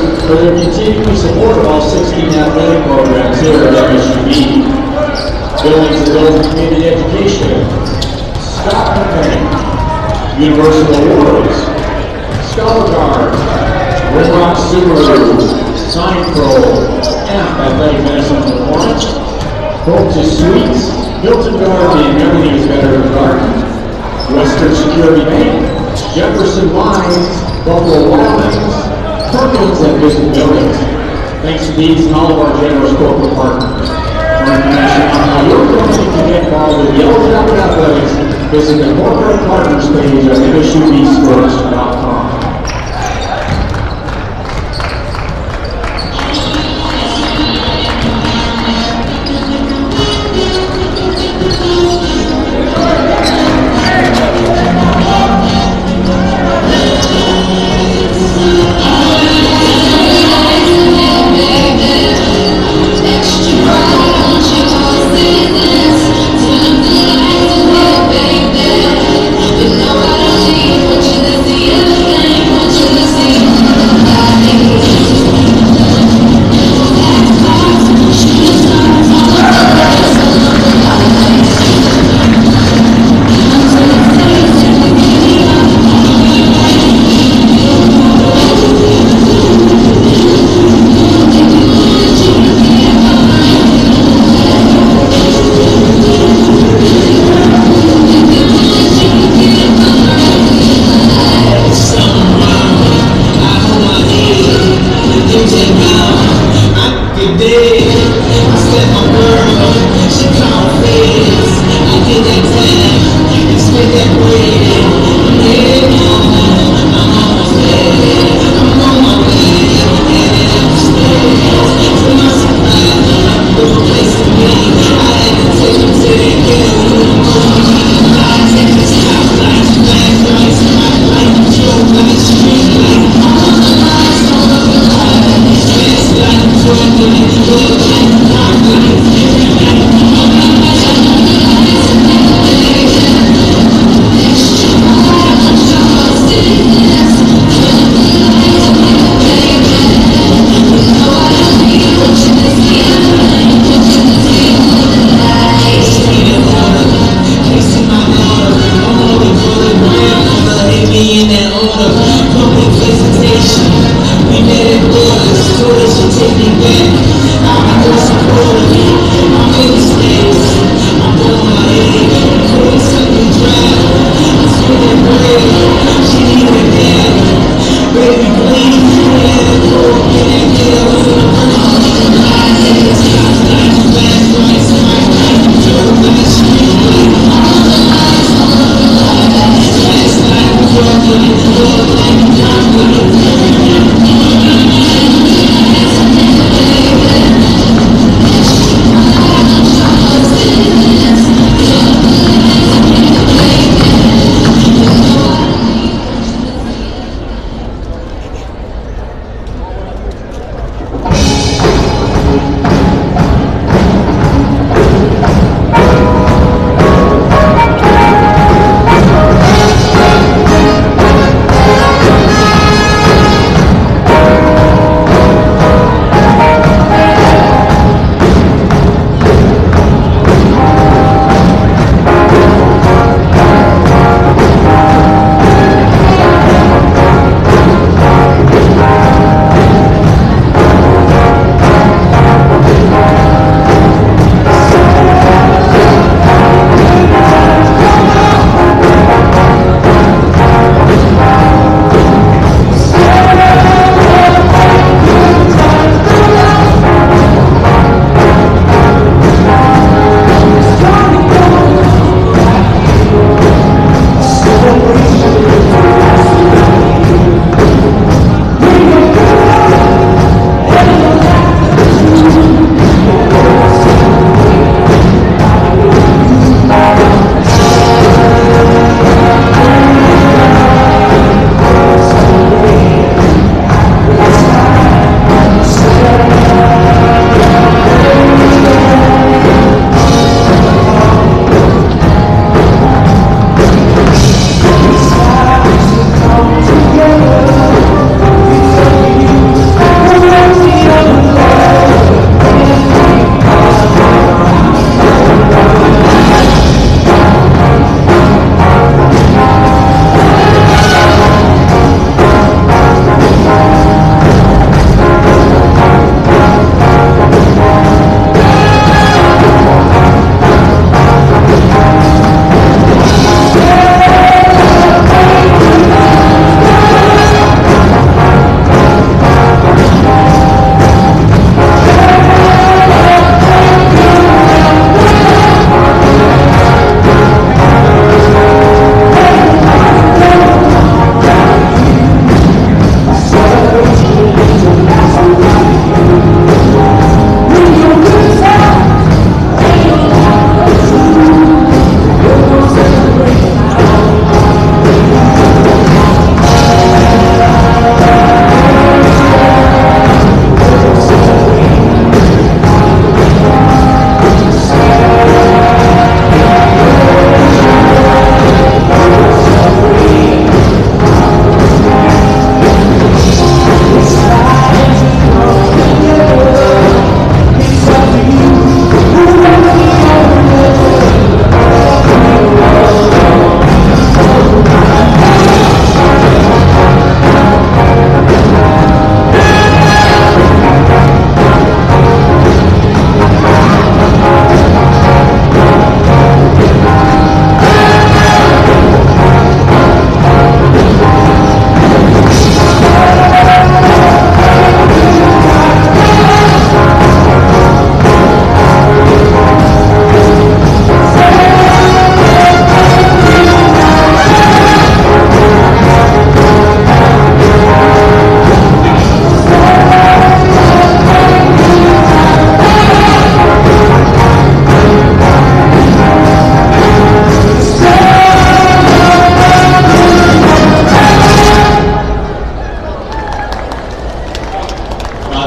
for their continuing support of all 16 athletic programs here at MSU. Billings Adult Community Education, Scott Company, Universal Awards, Scholar Guard, Rimrock Subaru, Sign Pro, Amp Athletic Medicine Performance, Focus Suites, Hilton Garden, everything is better than garden, Western Security Bank, Jefferson Wines, Buffalo Wild Wings, Perkins and Visit Billings. Thanks to these and all of our generous corporate partners. For information on how your company can get involved with Yellow Jacket Athletics, visit the corporate partners page at MSUBsports.com.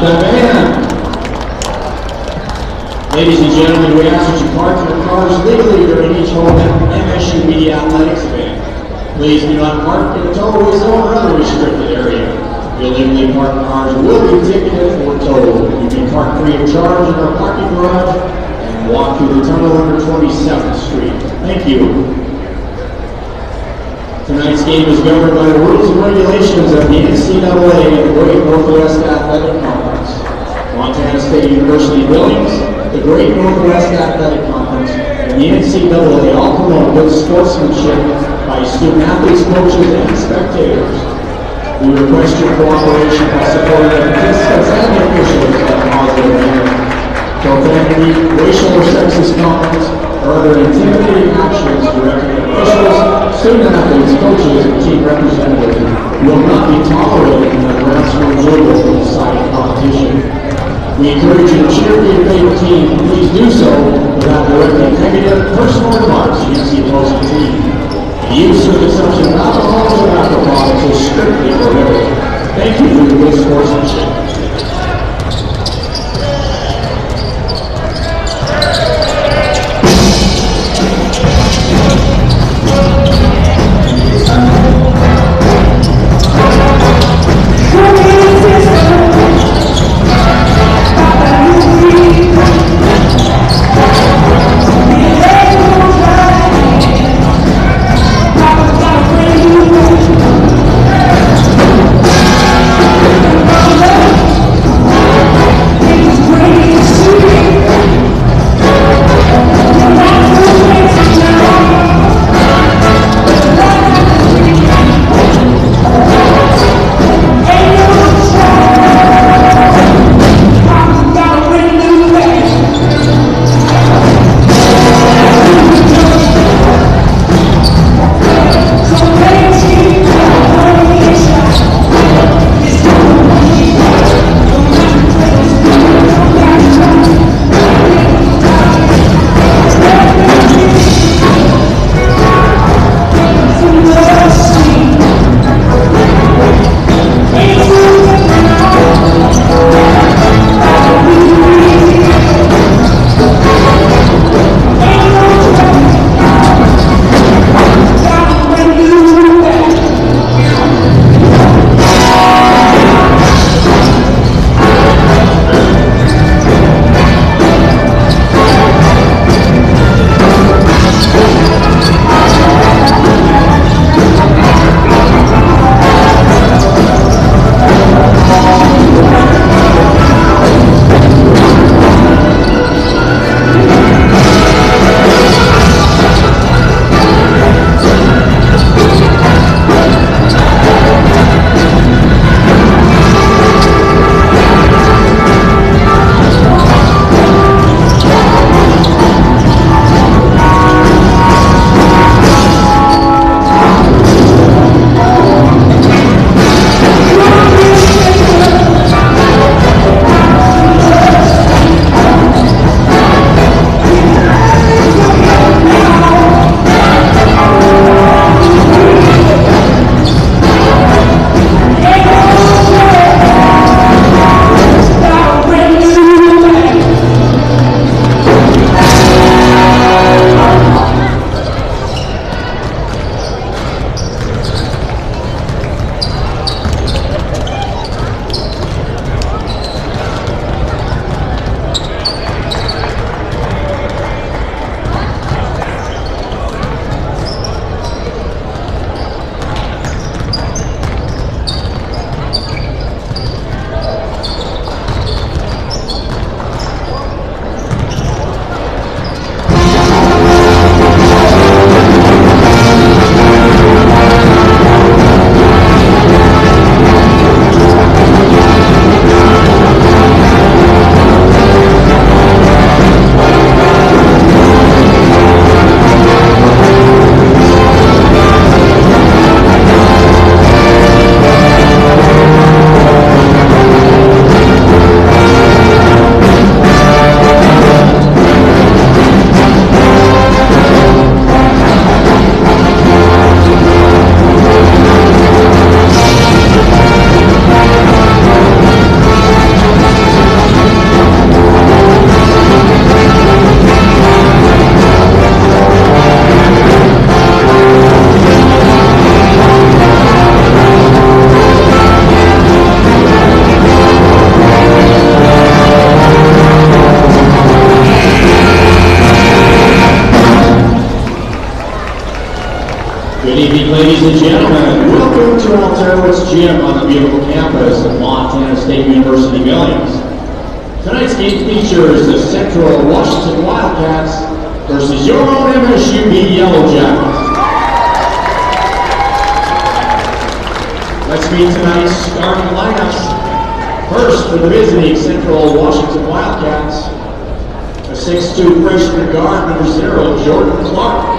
that band. Ladies and gentlemen, we ask that you park your cars legally during each home MSU Media Athletics event. Please do not park in the tollway zone or other restricted area. Illegally parked cars will be ticketed or towed. You can park free of charge in our parking garage and walk through the tunnel under 27th Street. Thank you. Tonight's game is governed by the rules and regulations of the NCAA and the Great Northwest Athletic Conference. Montana State University Billings, the Great Northwest Athletic Conference, and the NCAA all promote good sportsmanship by student athletes, coaches, and spectators. We request your cooperation by supporting the participants and the officials in a positive manner. Profanity, racial or sexist comments, or other intimidating actions directed at officials, student athletes, coaches, and team representatives will not be tolerated in the grassroots level side competition. We encourage you to cheer for your favorite team. Please do so without directing negative personal remarks against the opposing team. The use or consumption of alcohol or tobacco products is strictly prohibited. Thank you for your good sportsmanship. Ladies and gentlemen, welcome to Altero's Gym on the beautiful campus of Montana State University, Billings. Tonight's game features the Central Washington Wildcats versus your own MSU Yellow Jackets. Let's meet tonight's starting lineups. First, for the visiting Central Washington Wildcats, a 6'2" freshman guard, number 0, Jordan Clark.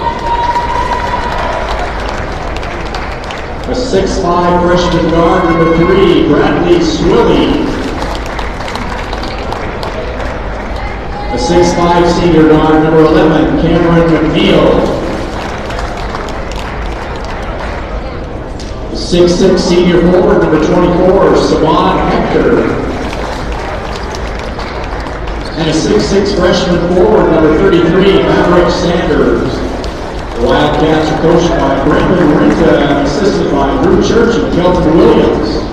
A 6'5" freshman guard, number 3, Bradley Swilly. A 6'5" senior guard, number 11, Cameron McNeil. A 6'6" senior forward, number 24, Saban Hector. And a 6'6" freshman forward, number 33, Maverick Sanders. The Wildcats are coached by Brendan Renta and assisted by Drew Church and Kelton Williams.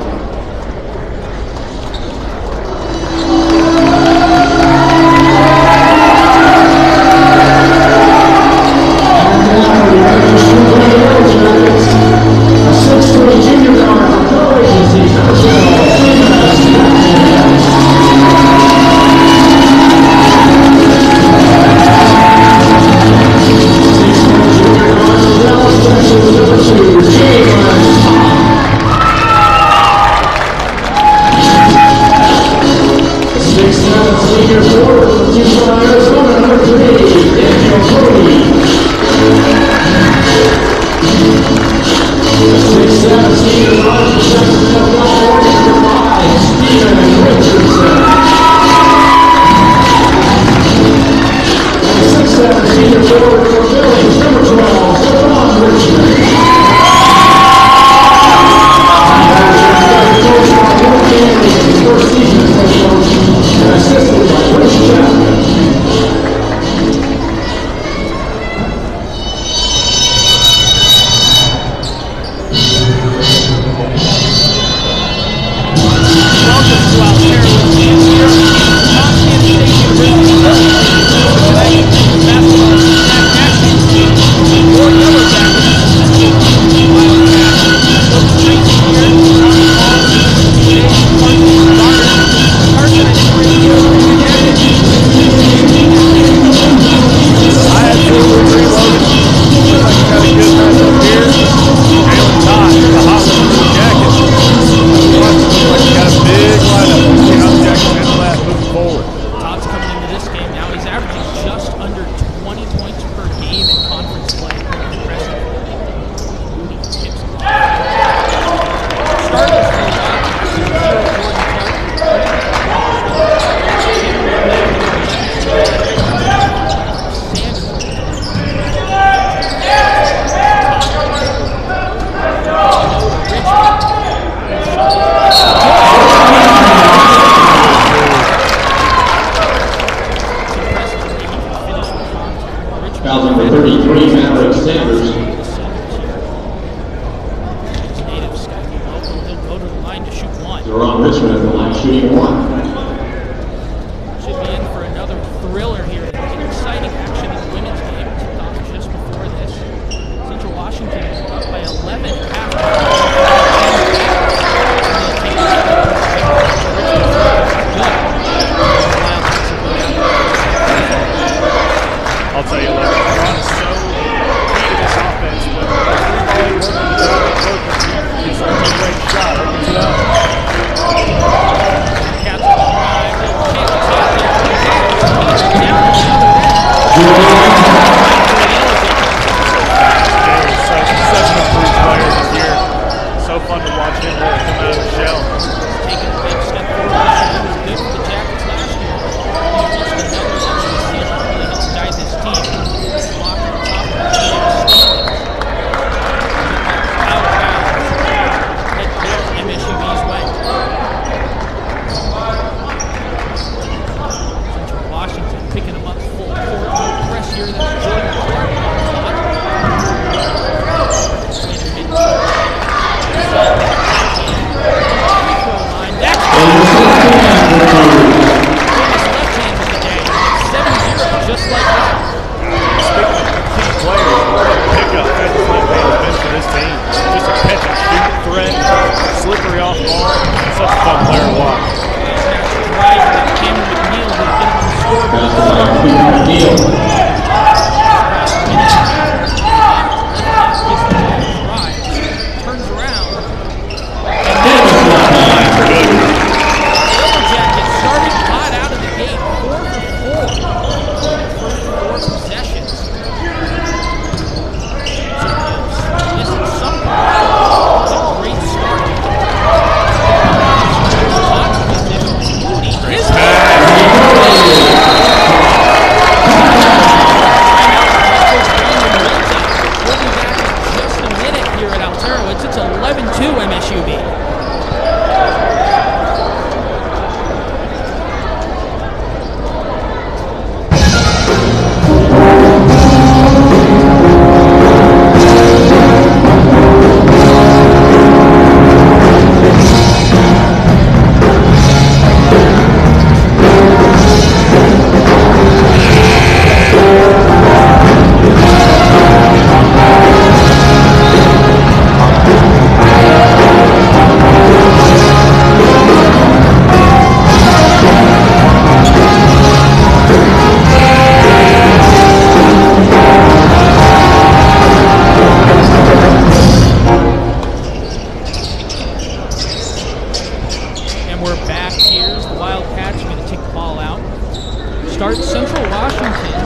start. Central Washington.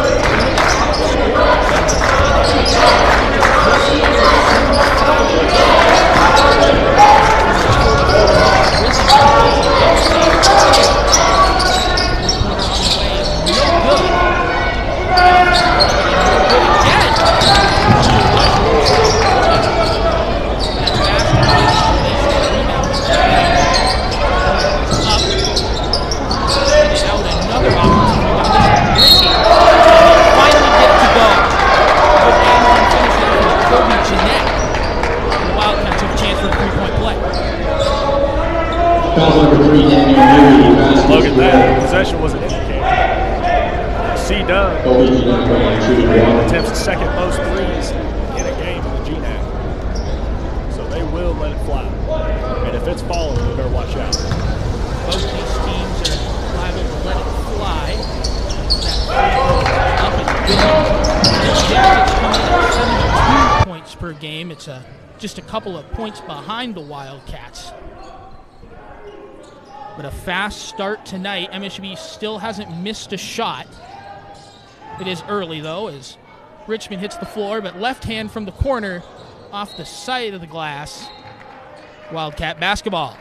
Look at that. Possession wasn't indicated. C. Dunn attempts the second most threes in a game in the GNAC. So they will let it fly. And if it's falling, you better watch out. Both these teams are liable to let it fly. Jackets come in at 72 points per game. It's just a couple of points behind the Wildcats. But a fast start tonight. MSU still hasn't missed a shot. It is early, though, as Richmond hits the floor, but left hand from the corner off the side of the glass. Wildcat basketball.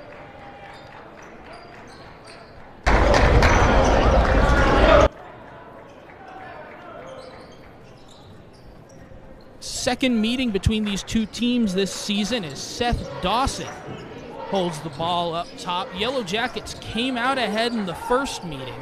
Second meeting between these two teams this season is Seth Dawson holds the ball up top. Yellow Jackets came out ahead in the first meeting,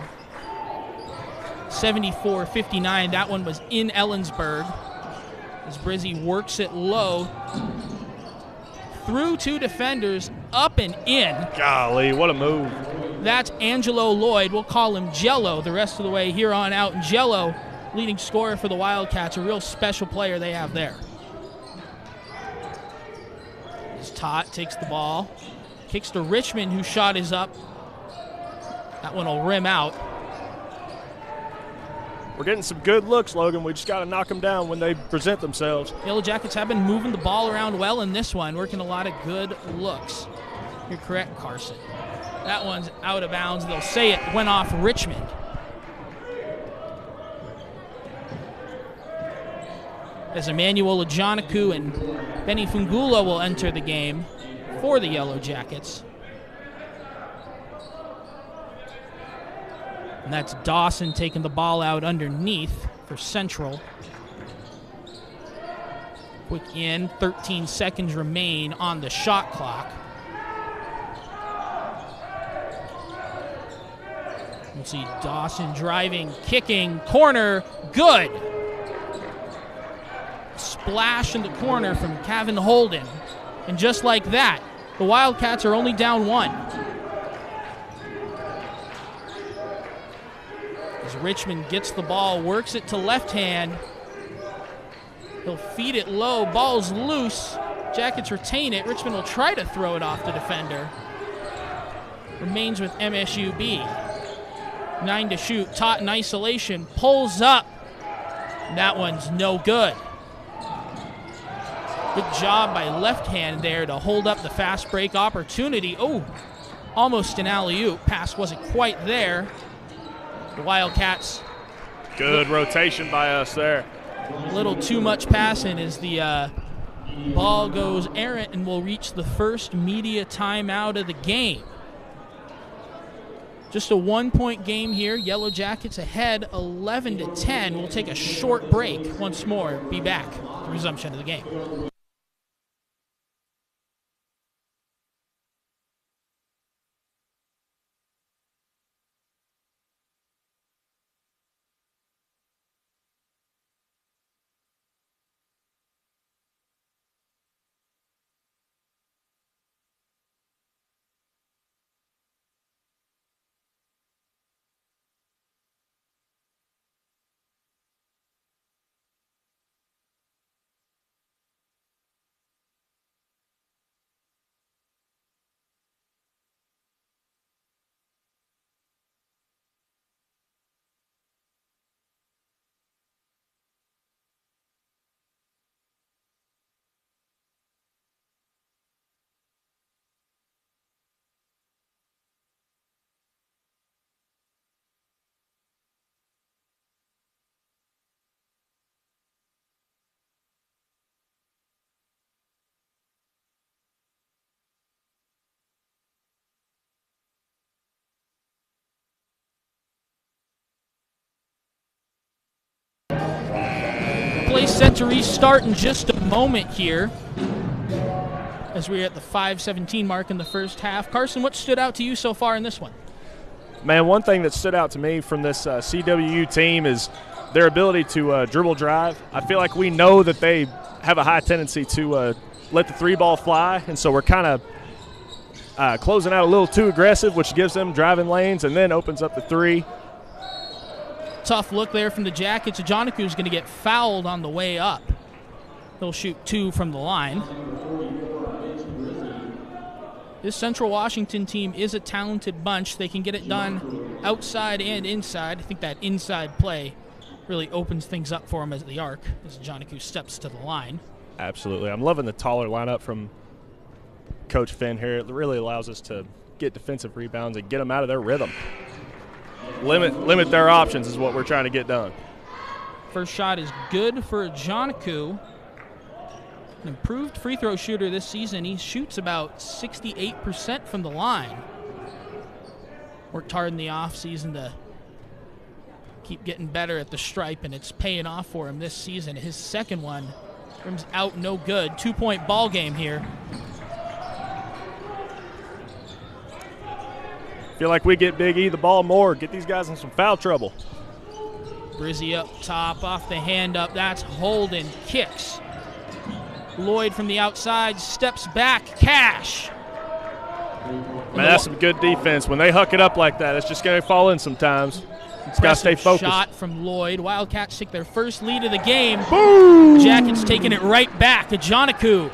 74-59. That one was in Ellensburg as Brizzy works it low through two defenders, up and in. Golly, what a move. That's Angelo Lloyd. We'll call him Jello the rest of the way here on out. And Jello, leading scorer for the Wildcats, a real special player they have there. As Tot takes the ball, kicks to Richmond, whose shot is up. That one will rim out. We're getting some good looks, Logan. We just got to knock them down when they present themselves. Yellow Jackets have been moving the ball around well in this one, working a lot of good looks. You're correct, Carson. That one's out of bounds. They'll say it went off Richmond. As Emmanuel Ajanaku and Benny Fungula will enter the game for the Yellow Jackets. And that's Dawson taking the ball out underneath for Central. Quick in, 13 seconds remain on the shot clock. We'll see Dawson driving, kicking, corner, good. Splash in the corner from Kevin Holden. And just like that, the Wildcats are only down one. As Richmond gets the ball, works it to left hand. He'll feed it low, ball's loose. Jackets retain it. Richmond will try to throw it off the defender. Remains with MSUB. 9 to shoot, Tot in isolation, pulls up. That one's no good. Good job by left hand there to hold up the fast break opportunity. Oh, almost an alley-oop. Pass wasn't quite there. The Wildcats. Good rotation by us there. A little too much passing as the ball goes errant and will reach the first media timeout of the game. Just a 1-point game here. Yellow Jackets ahead 11-10. We'll take a short break once more. Be back. The resumption of the game. set to restart in just a moment here as we're at the 5:17 mark in the first half. Carson, what stood out to you so far in this one? Man, one thing that stood out to me from this CWU team is their ability to dribble drive. I feel like we know that they have a high tendency to let the three ball fly, and so we're kind of closing out a little too aggressive, which gives them driving lanes and then opens up the three. Tough look there from the Jackets. Ajanaku is going to get fouled on the way up. He'll shoot 2 from the line. This Central Washington team is a talented bunch. They can get it done outside and inside. I think that inside play really opens things up for him as the arc, as Ajanaku steps to the line. Absolutely. I'm loving the taller lineup from Coach Finn here. It really allows us to get defensive rebounds and get them out of their rhythm. Limit their options is what we're trying to get done. First shot is good for Ajanaku. An improved free throw shooter this season. He shoots about 68% from the line. Worked hard in the offseason to keep getting better at the stripe, and it's paying off for him this season. His second one, rims out, no good. 2-point ball game here. Feel like we get Big E the ball more, get these guys in some foul trouble. Brizzy up top, off the hand up. That's Holden. Kicks. Lloyd from the outside steps back. Cash. Man, that's some good defense. When they huck it up like that, it's just going to fall in sometimes. It's got to stay focused. Shot from Lloyd. Wildcats take their first lead of the game. Boom! Jackets taking it right back. Ajanaku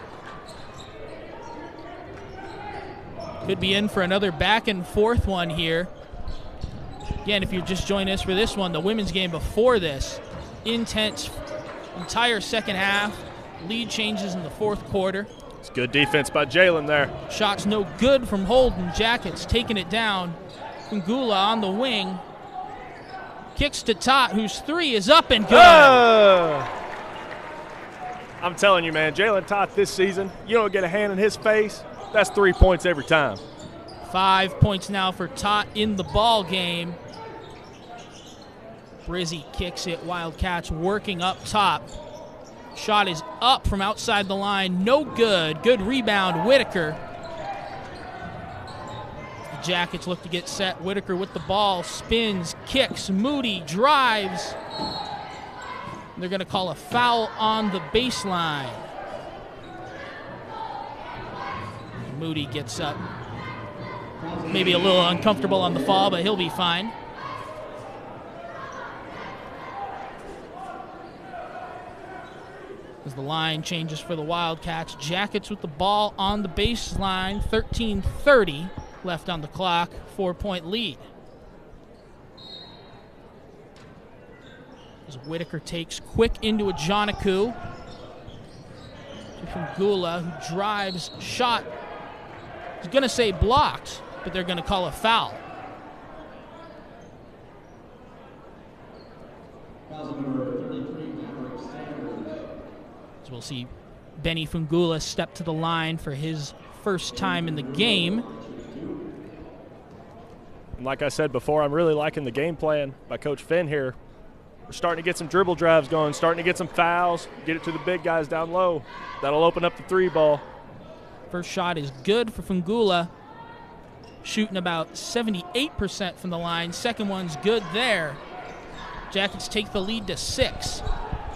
could be in for another back and forth one here. Again, if you're just joining us for this one, the women's game before this, intense entire second half. Lead changes in the fourth quarter. It's good defense by Jalen there. Shots no good from Holden. Jackets taking it down. Ngula on the wing. Kicks to Tot, whose 3 is up and good. I'm telling you, man, Jalen Tot this season, you don't get a hand in his face, that's 3 points every time. 5 points now for Tot in the ball game. Brizzy kicks it. Wildcats working up top. Shot is up from outside the line. No good. Good rebound, Whitaker. The Jackets look to get set. Whitaker with the ball. Spins, kicks. Moody drives. They're going to call a foul on the baseline. Moody gets up. Maybe a little uncomfortable on the fall, but he'll be fine. As the line changes for the Wildcats, Jackets with the ball on the baseline, 13:30 left on the clock, 4-point lead. As Whitaker takes quick into Ajanaku. From Gula, who drives, shot. He's going to say blocked, but they're going to call a foul. As we'll see Benny Fungula step to the line for his first time in the game. And like I said before, I'm really liking the game plan by Coach Finn here. We're starting to get some dribble drives going, starting to get some fouls, get it to the big guys down low. That'll open up the 3 ball. First shot is good for Fungula, shooting about 78% from the line. Second one's good there. Jackets take the lead to 6.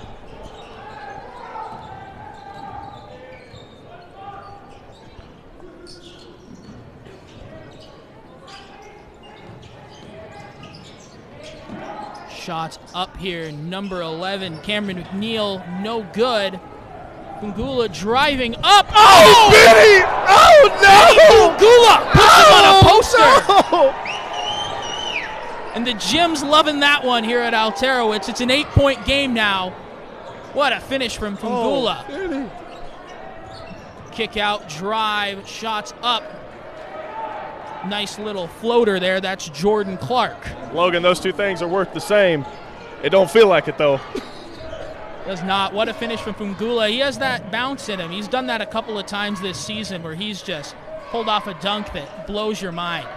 Shots up here, number 11, Cameron McNeil, no good. Fungula driving up. Oh, Benny! Oh, no! Fungula puts him on a poster. No! And the gym's loving that one here at Alterowitz. It's an 8-point game now. What a finish from Fungula. Oh, kick out, drive, shots up. Nice little floater there. That's Jordan Clark. Logan, those two things are worth the same. It don't feel like it, though. Does not. What a finish from Fungula. He has that bounce in him. He's done that a couple of times this season where he's just pulled off a dunk that blows your mind.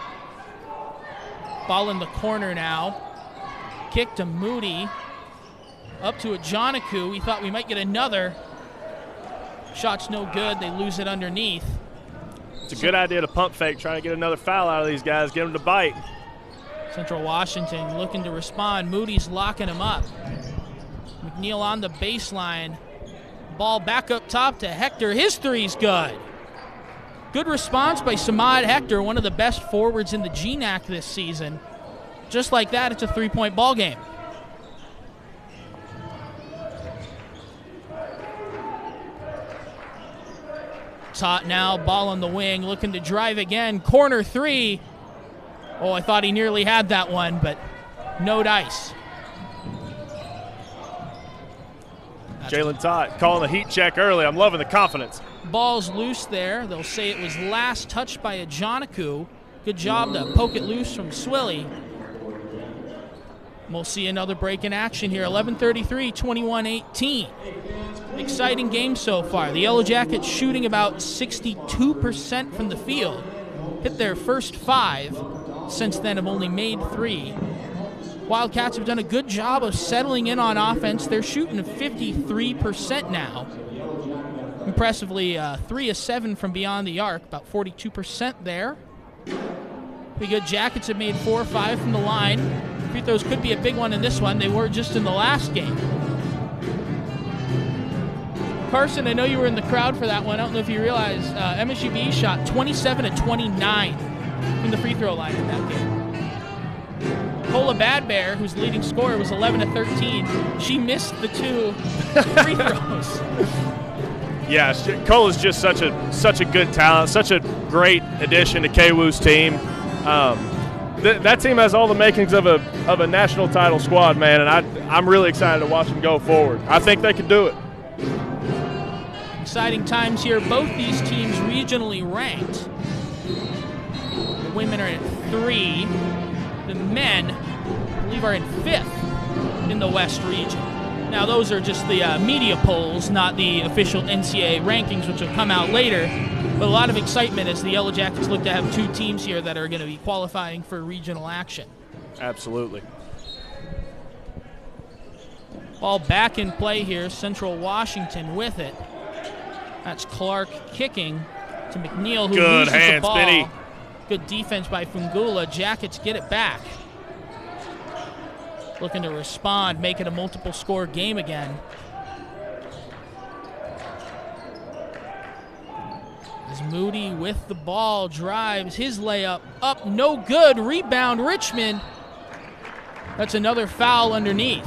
Ball in the corner now. Kick to Moody. Up to a Joniku. We thought we might get another. Shot's no good. They lose it underneath. It's a good idea to pump fake, trying to get another foul out of these guys, get them to bite. Central Washington looking to respond. Moody's locking him up. McNeil on the baseline. Ball back up top to Hector. His three's good. Good response by Samad Hector, one of the best forwards in the GNAC this season. Just like that, it's a three-point ball game. Tot now, ball on the wing, looking to drive again. Corner three. Oh, I thought he nearly had that one, but no dice. Jalen Tot calling the heat check early. I'm loving the confidence. Ball's loose there. They'll say it was last touched by a Joniku. Good job to poke it loose from Swilly. We'll see another break in action here. 11:33, 21-18. Exciting game so far. The Yellow Jackets shooting about 62% from the field. Hit their first 5. Since then have only made 3. Wildcats have done a good job of settling in on offense. They're shooting 53% now. Impressively, 3 of 7 from beyond the arc, about 42% there. Pretty good. Jackets have made 4 or 5 from the line. Free throws could be a big one in this one. They were just in the last game. Carson, I know you were in the crowd for that one. I don't know if you realize MSU shot 27 of 29 from the free throw line in that game. Cola Bad Bear, who's the leading scorer, was 11 of 13. She missed the 2 free throws. Yeah, Cola's just such a good talent, such a great addition to KWU's team. That team has all the makings of a national title squad, man, and I'm really excited to watch them go forward. I think they can do it. Exciting times here. Both these teams regionally ranked. The women are at 3. The men, I believe, are in 5th in the West region. Now, those are just the media polls, not the official NCAA rankings, which will come out later. But a lot of excitement as the Yellow Jackets look to have 2 teams here that are going to be qualifying for regional action. Absolutely. Ball back in play here. Central Washington with it. That's Clark kicking to McNeil, who good loses hands, the ball. Benny. Good defense by Fungula. Jackets get it back. Looking to respond, make it a multiple-score game again. As Moody with the ball drives his layup up, no good. Rebound, Richmond. That's another foul underneath.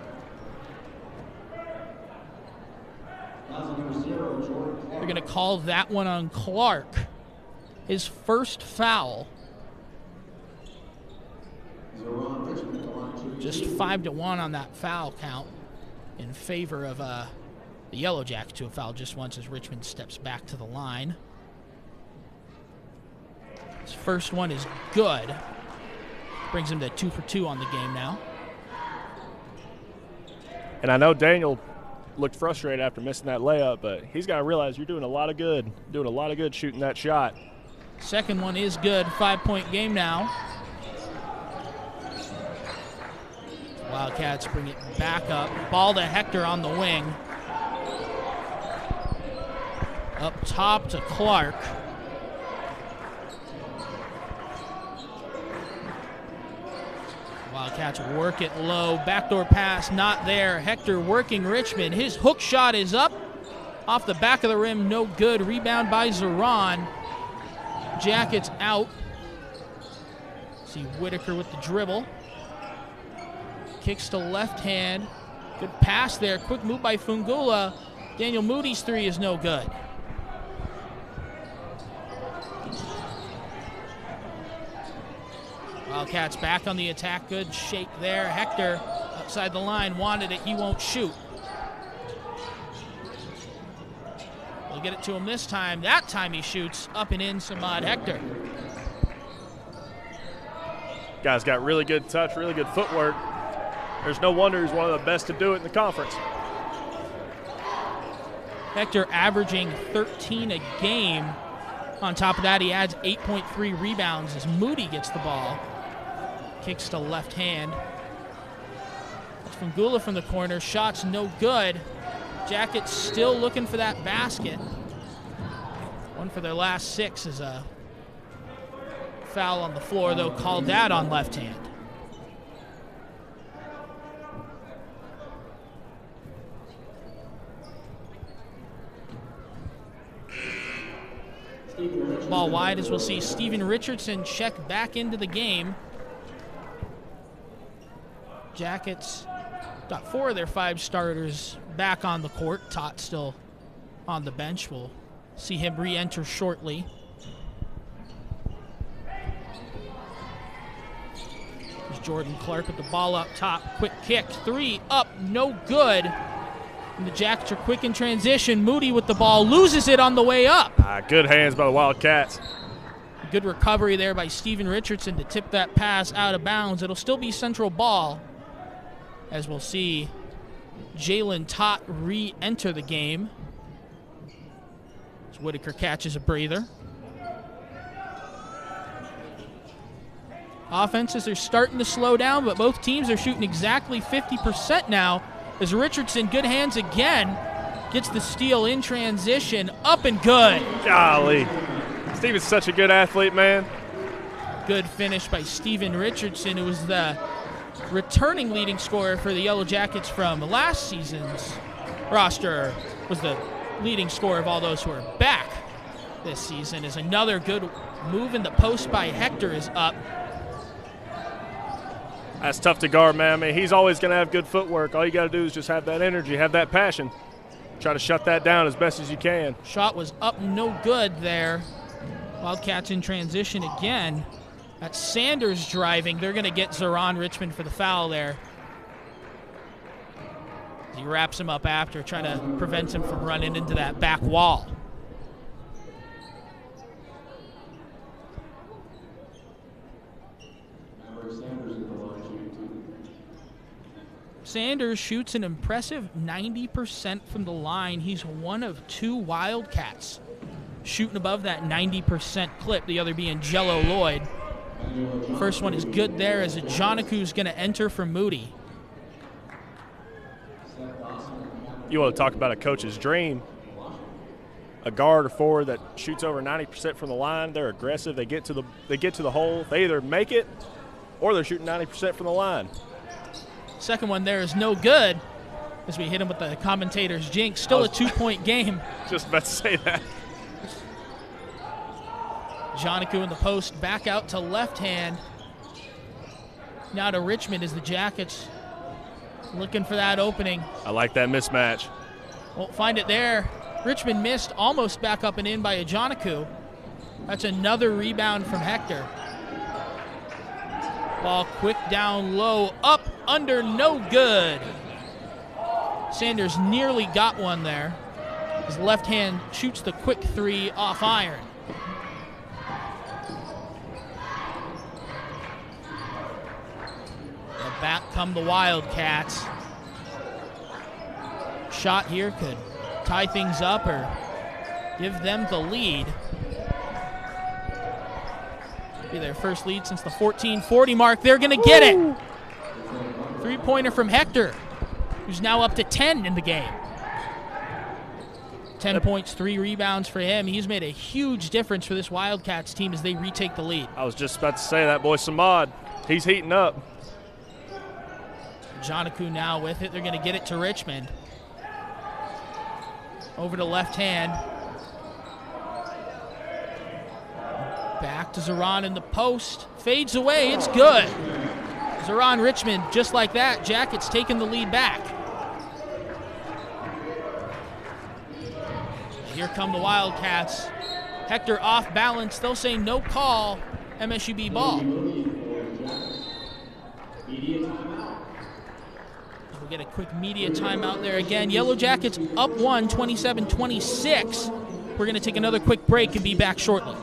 They're going to call that one on Clark. His first foul. Just 5-1 on that foul count in favor of the Yellow Jackets, to a foul just once as Richmond steps back to the line. His first one is good. Brings him to 2 for 2 on the game now. And I know Daniel looked frustrated after missing that layup, but he's got to realize you're doing a lot of good shooting that shot. Second one is good. 5-point game now. Wildcats bring it back up. Ball to Hector on the wing. Up top to Clark. Wildcats work it low. Backdoor pass not there. Hector working Richmond. His hook shot is up. Off the back of the rim, no good. Rebound by Zeron. Jackets out. See Whitaker with the dribble. Kicks to left hand. Good pass there. Quick move by Fungula. Daniel Moody's 3 is no good. Wildcats back on the attack. Good shake there. Hector outside the line wanted it. He won't shoot. We'll get it to him this time. That time he shoots up and in. Samad Hector. Guy's got really good touch, really good footwork. There's no wonder he's one of the best to do it in the conference. Hector averaging 13 a game. On top of that, he adds 8.3 rebounds as Moody gets the ball. Kicks to left hand. That's Fungula from the corner. Shot's no good. Jackets still looking for that basket. One for their last 6 is a foul on the floor, though called that on left hand. Ball wide as we'll see Steven Richardson check back into the game. Jackets got 4 of their 5 starters back on the court. Tot still on the bench. We'll see him re-enter shortly. There's Jordan Clark with the ball up top. Quick kick, 3 up, no good. And the Jackets are quick in transition. Moody with the ball, loses it on the way up. Good hands by the Wildcats. Good recovery there by Steven Richardson to tip that pass out of bounds. It'll still be Central ball, as we'll see Jalen Tot re-enter the game. As Whitaker catches a breather. Offenses are starting to slow down, but both teams are shooting exactly 50% now. As Richardson, good hands again, gets the steal in transition, up and good. Golly. Steven's such a good athlete, man. Good finish by Steven Richardson, who was the returning leading scorer for the Yellow Jackets from last season's roster, was the leading scorer of all those who are back this season. Is another good move in the post by Hector is up. That's tough to guard, man. I mean, he's always going to have good footwork. All you got to do is just have that energy, have that passion. Try to shut that down as best as you can. Shot was up, no good there. Wildcats in transition again. That's Sanders driving. They're going to get Zoran Richmond for the foul there. He wraps him up after, trying to prevent him from running into that back wall. Sanders shoots an impressive 90% from the line. He's one of 2 Wildcats shooting above that 90% clip, the other being Jello Lloyd. First one is good there as Jonaku's going to enter for Moody. You want to talk about a coach's dream. A guard or forward that shoots over 90% from the line. They're aggressive. They get to the hole. They either make it or they're shooting 90% from the line. Second one there is no good as we hit him with the commentator's jinx. Still a 2-point game. Just about to say that. Jonaku in the post, back out to left hand. Now to Richmond as the Jackets looking for that opening. I like that mismatch. Won't find it there. Richmond missed, almost back up and in by a Jonaku. That's another rebound from Hector. Ball quick down low, up, under, no good. Sanders nearly got one there. His left hand shoots the quick 3 off iron. And back come the Wildcats. Shot here could tie things up or give them the lead. Be their first lead since the 14:40 mark. They're going to get it. 3-pointer from Hector, who's now up to 10 in the game. 10 points, 3 rebounds for him. He's made a huge difference for this Wildcats team as they retake the lead. I was just about to say that boy Samad. He's heating up. Jonaku now with it. They're going to get it to Richmond. Over to left hand. Back to Zoran in the post. Fades away. It's good. Zoran Richmond, just like that. Jackets taking the lead back. Here come the Wildcats. Hector off balance. They'll say no call. MSUB ball. We'll get a quick media timeout there again. Yellow Jackets up 1, 27-26. We're going to take another quick break and be back shortly.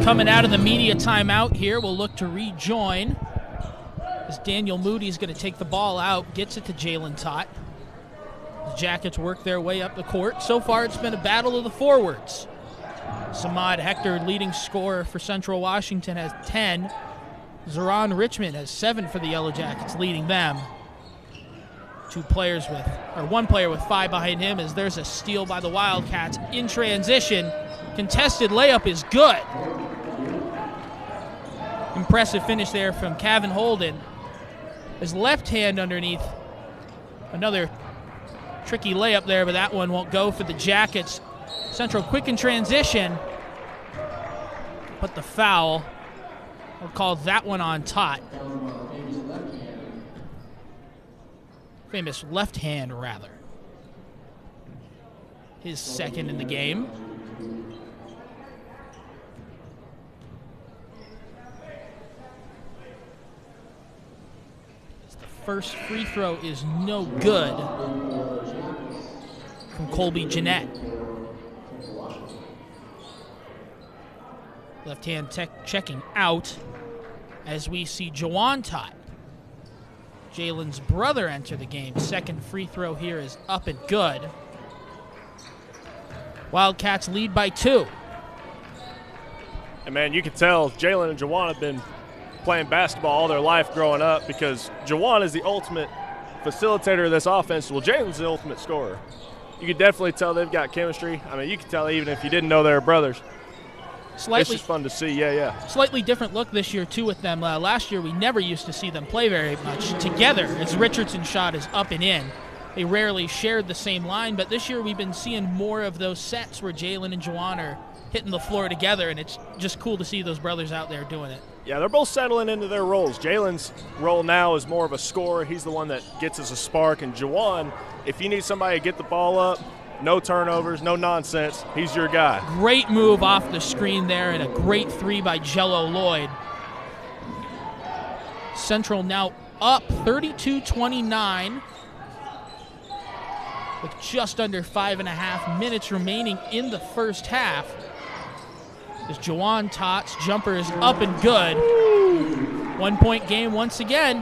Coming out of the media timeout here, we'll look to rejoin as Daniel Moody is going to take the ball out, gets it to Jalen Tott. The Jackets work their way up the court. So far, it's been a battle of the forwards. Samad Hector, leading scorer for Central Washington, has 10. Zeron Richmond has 7 for the Yellow Jackets, leading them. One player with 5 behind him, as there's a steal by the Wildcats in transition. Contested layup is good. Impressive finish there from Kevin Holden. His left hand underneath. Another tricky layup there, but that one won't go for the Jackets. Central quick in transition, but the foul. We'll call that one on Tott. Famous left hand, rather. His second in the game. The first free throw is no good from Colby Jeanette. Left hand checking out as we see Jawan Tott, Jalen's brother, enter the game. Second free throw here is up and good. Wildcats lead by 2. And man, you can tell Jalen and Jawan have been playing basketball all their life growing up, because Jawan is the ultimate facilitator of this offense. Well, Jalen's the ultimate scorer. You can definitely tell they've got chemistry. I mean, you can tell even if you didn't know they were brothers. It's just fun to see, yeah. Slightly different look this year, too, with them. Last year, we never used to see them play very much together, as Richardson's shot is up and in. They rarely shared the same line, but this year we've been seeing more of those sets where Jalen and Jawan are hitting the floor together, and it's just cool to see those brothers out there doing it. Yeah, they're both settling into their roles. Jalen's role now is more of a scorer. He's the one that gets us a spark, and Jawan, if you need somebody to get the ball up, no turnovers, no nonsense, he's your guy. Great move off the screen there, and a great 3 by Jello Lloyd. Central now up 32-29 with just under 5.5 minutes remaining in the first half. As Jawan Tott's jumper is up and good. 1-point game once again.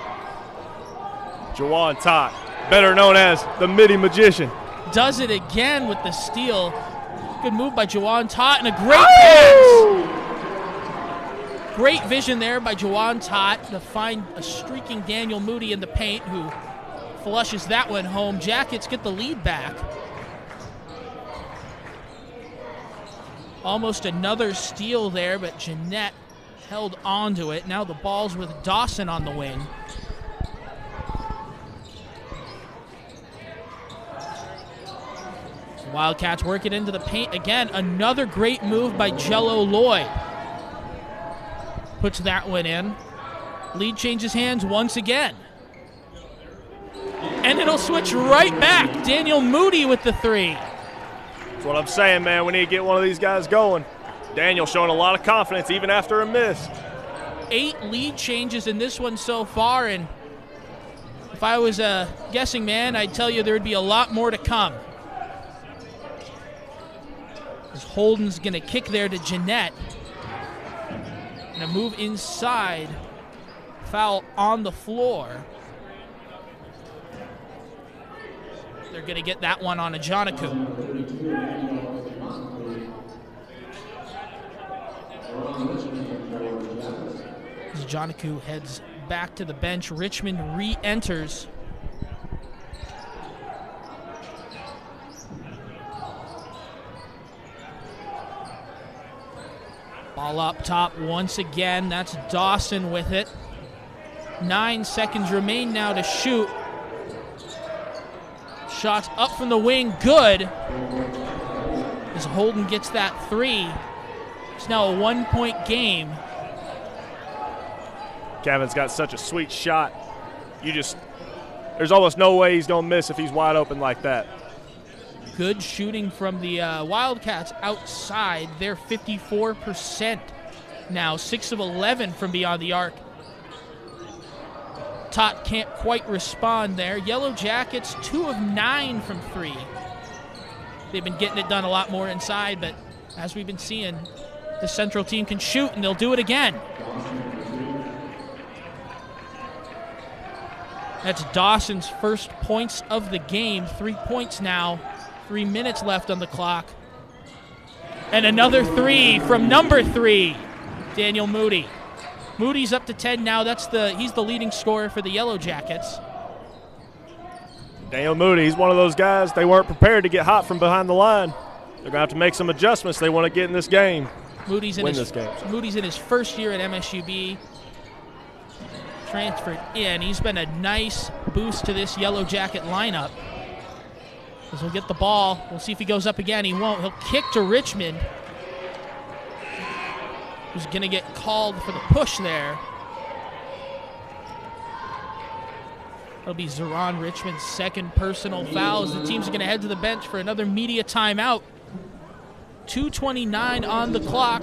Jawan Tott, better known as the Midi Magician. Does it again with the steal. Good move by Jawan Tott, and a great pass. Great vision there by Jawan Tott to find a streaking Daniel Moody in the paint, who flushes that one home. Jackets get the lead back. Almost another steal there, but Jeanette held on to it. Now the ball's with Dawson on the wing. Wildcats work it into the paint again. Another great move by Jello Lloyd. Puts that one in. Lead changes hands once again. And it'll switch right back. Daniel Moody with the 3. That's what I'm saying, man. We need to get one of these guys going. Daniel showing a lot of confidence even after a miss. 8 lead changes in this one so far, and if I was a guessing man, I'd tell you there would be a lot more to come. As Holden's going to kick there to Jeanette. And a move inside. Foul on the floor. They're going to get that one on a Ajanaku. As Ajanaku heads back to the bench, Richmond re-enters. Ball up top once again. That's Dawson with it. 9 seconds remain now to shoot. Shots up from the wing, good. As Holden gets that 3. It's now a 1-point game. Kevin's got such a sweet shot. There's almost no way he's going to miss if he's wide open like that. Good shooting from the Wildcats outside. They're 54% now, 6 of 11 from beyond the arc. Tott can't quite respond there. Yellow Jackets, 2 of 9 from 3. They've been getting it done a lot more inside, but as we've been seeing, The Central team can shoot, and they'll do it again. That's Dawson's first points of the game. 3 points now. 3 minutes left on the clock. And another three from number 3, Daniel Moody. Moody's up to 10 now. He's the leading scorer for the Yellow Jackets. Daniel Moody, he's one of those guys, they weren't prepared to get hot from behind the line. They're going to have to make some adjustments. They want to get in this game. Moody's in his first year at MSUB. Transferred in. He's been a nice boost to this Yellow Jacket lineup. As he'll get the ball. We'll see if he goes up again. He won't. He'll kick to Richmond, who's going to get called for the push there. It'll be Zeron Richmond's second personal foul as the teams are going to head to the bench for another media timeout. 2:29 on the clock,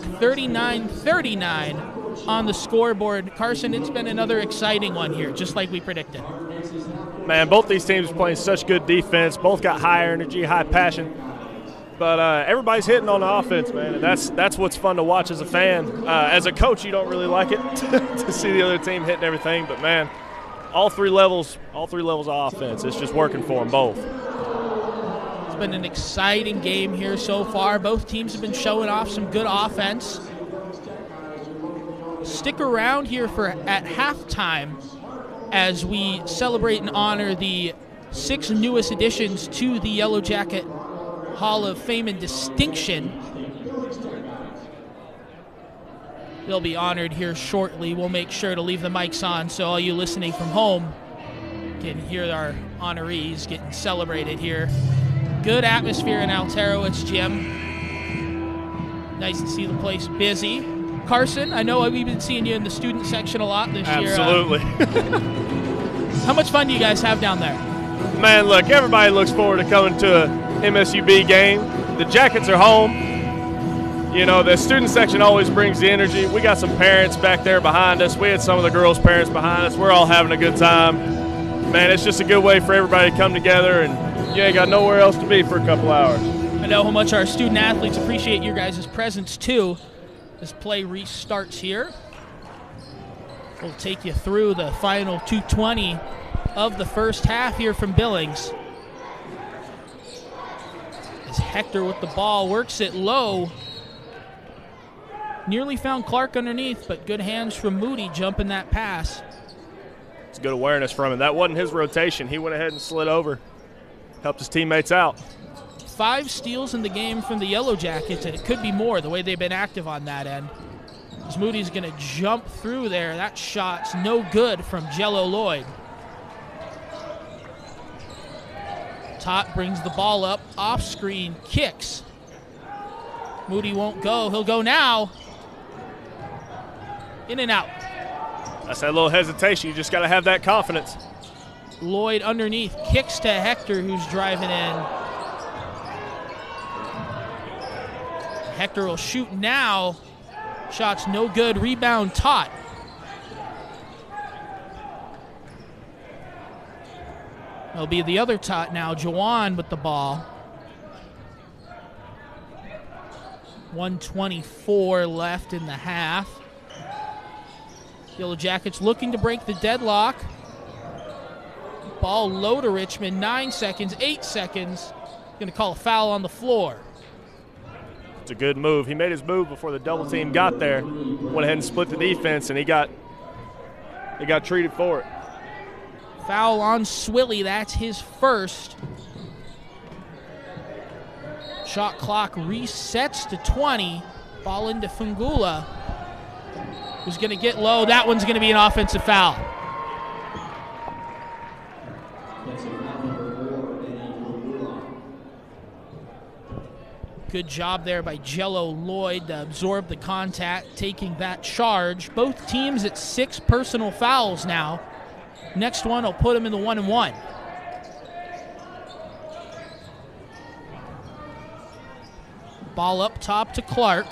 39-39 on the scoreboard. Carson, it's been another exciting one here, just like we predicted. Man, both these teams are playing such good defense. Both got high energy, high passion. But everybody's hitting on the offense, man, and that's what's fun to watch as a fan. As a coach, you don't really like it to see the other team hitting everything, but, man, all three levels of offense. It's just working for them both. It's been an exciting game here so far. Both teams have been showing off some good offense. Stick around here at halftime as we celebrate and honor the 6 newest additions to the Yellow Jacket Hall of Fame and Distinction. They'll be honored here shortly. We'll make sure to leave the mics on so all you listening from home can hear our honorees getting celebrated here. Good atmosphere in Alterowitz Gym. Nice to see the place busy. Carson, I know we've been seeing you in the student section a lot this year. Absolutely. How much fun do you guys have down there? Man, look, everybody looks forward to coming to a MSUB game. The Jackets are home. You know, the student section always brings the energy. We got some parents back there behind us. We had some of the girls' parents behind us. We're all having a good time. Man, it's just a good way for everybody to come together, and you ain't got nowhere else to be for a couple hours. I know how much our student athletes appreciate your guys' presence, too. As play restarts here, we'll take you through the final 2:20 of the first half here from Billings. As Hector with the ball works it low. Nearly found Clark underneath, but good hands from Moody jumping that pass. It's good awareness from him. That wasn't his rotation. He went ahead and slid over. Helped his teammates out. 5 steals in the game from the Yellow Jackets, and it could be more the way they've been active on that end. As Moody's going to jump through there. That shot's no good from Jello Lloyd. Tot brings the ball up, off screen, kicks. Moody won't go. He'll go now. In and out. That's that little hesitation. You just got to have that confidence. Lloyd underneath, kicks to Hector, who's driving in. Hector will shoot now. Shot's no good. Rebound, Tot. It'll be the other Tot now. Jawan with the ball. 1:24 left in the half. Yellow Jackets looking to break the deadlock. Ball low to Richmond. 9 seconds, 8 seconds. Going to call a foul on the floor. It's a good move. He made his move before the double team got there. Went ahead and split the defense, and he got treated for it. Foul on Swilly. That's his first. Shot clock resets to 20. Ball into Fungula, who's going to get low. That one's going to be an offensive foul. Good job there by Jello Lloyd to absorb the contact, taking that charge. Both teams at 6 personal fouls now. Next one will put them in the 1-and-1. Ball up top to Clark.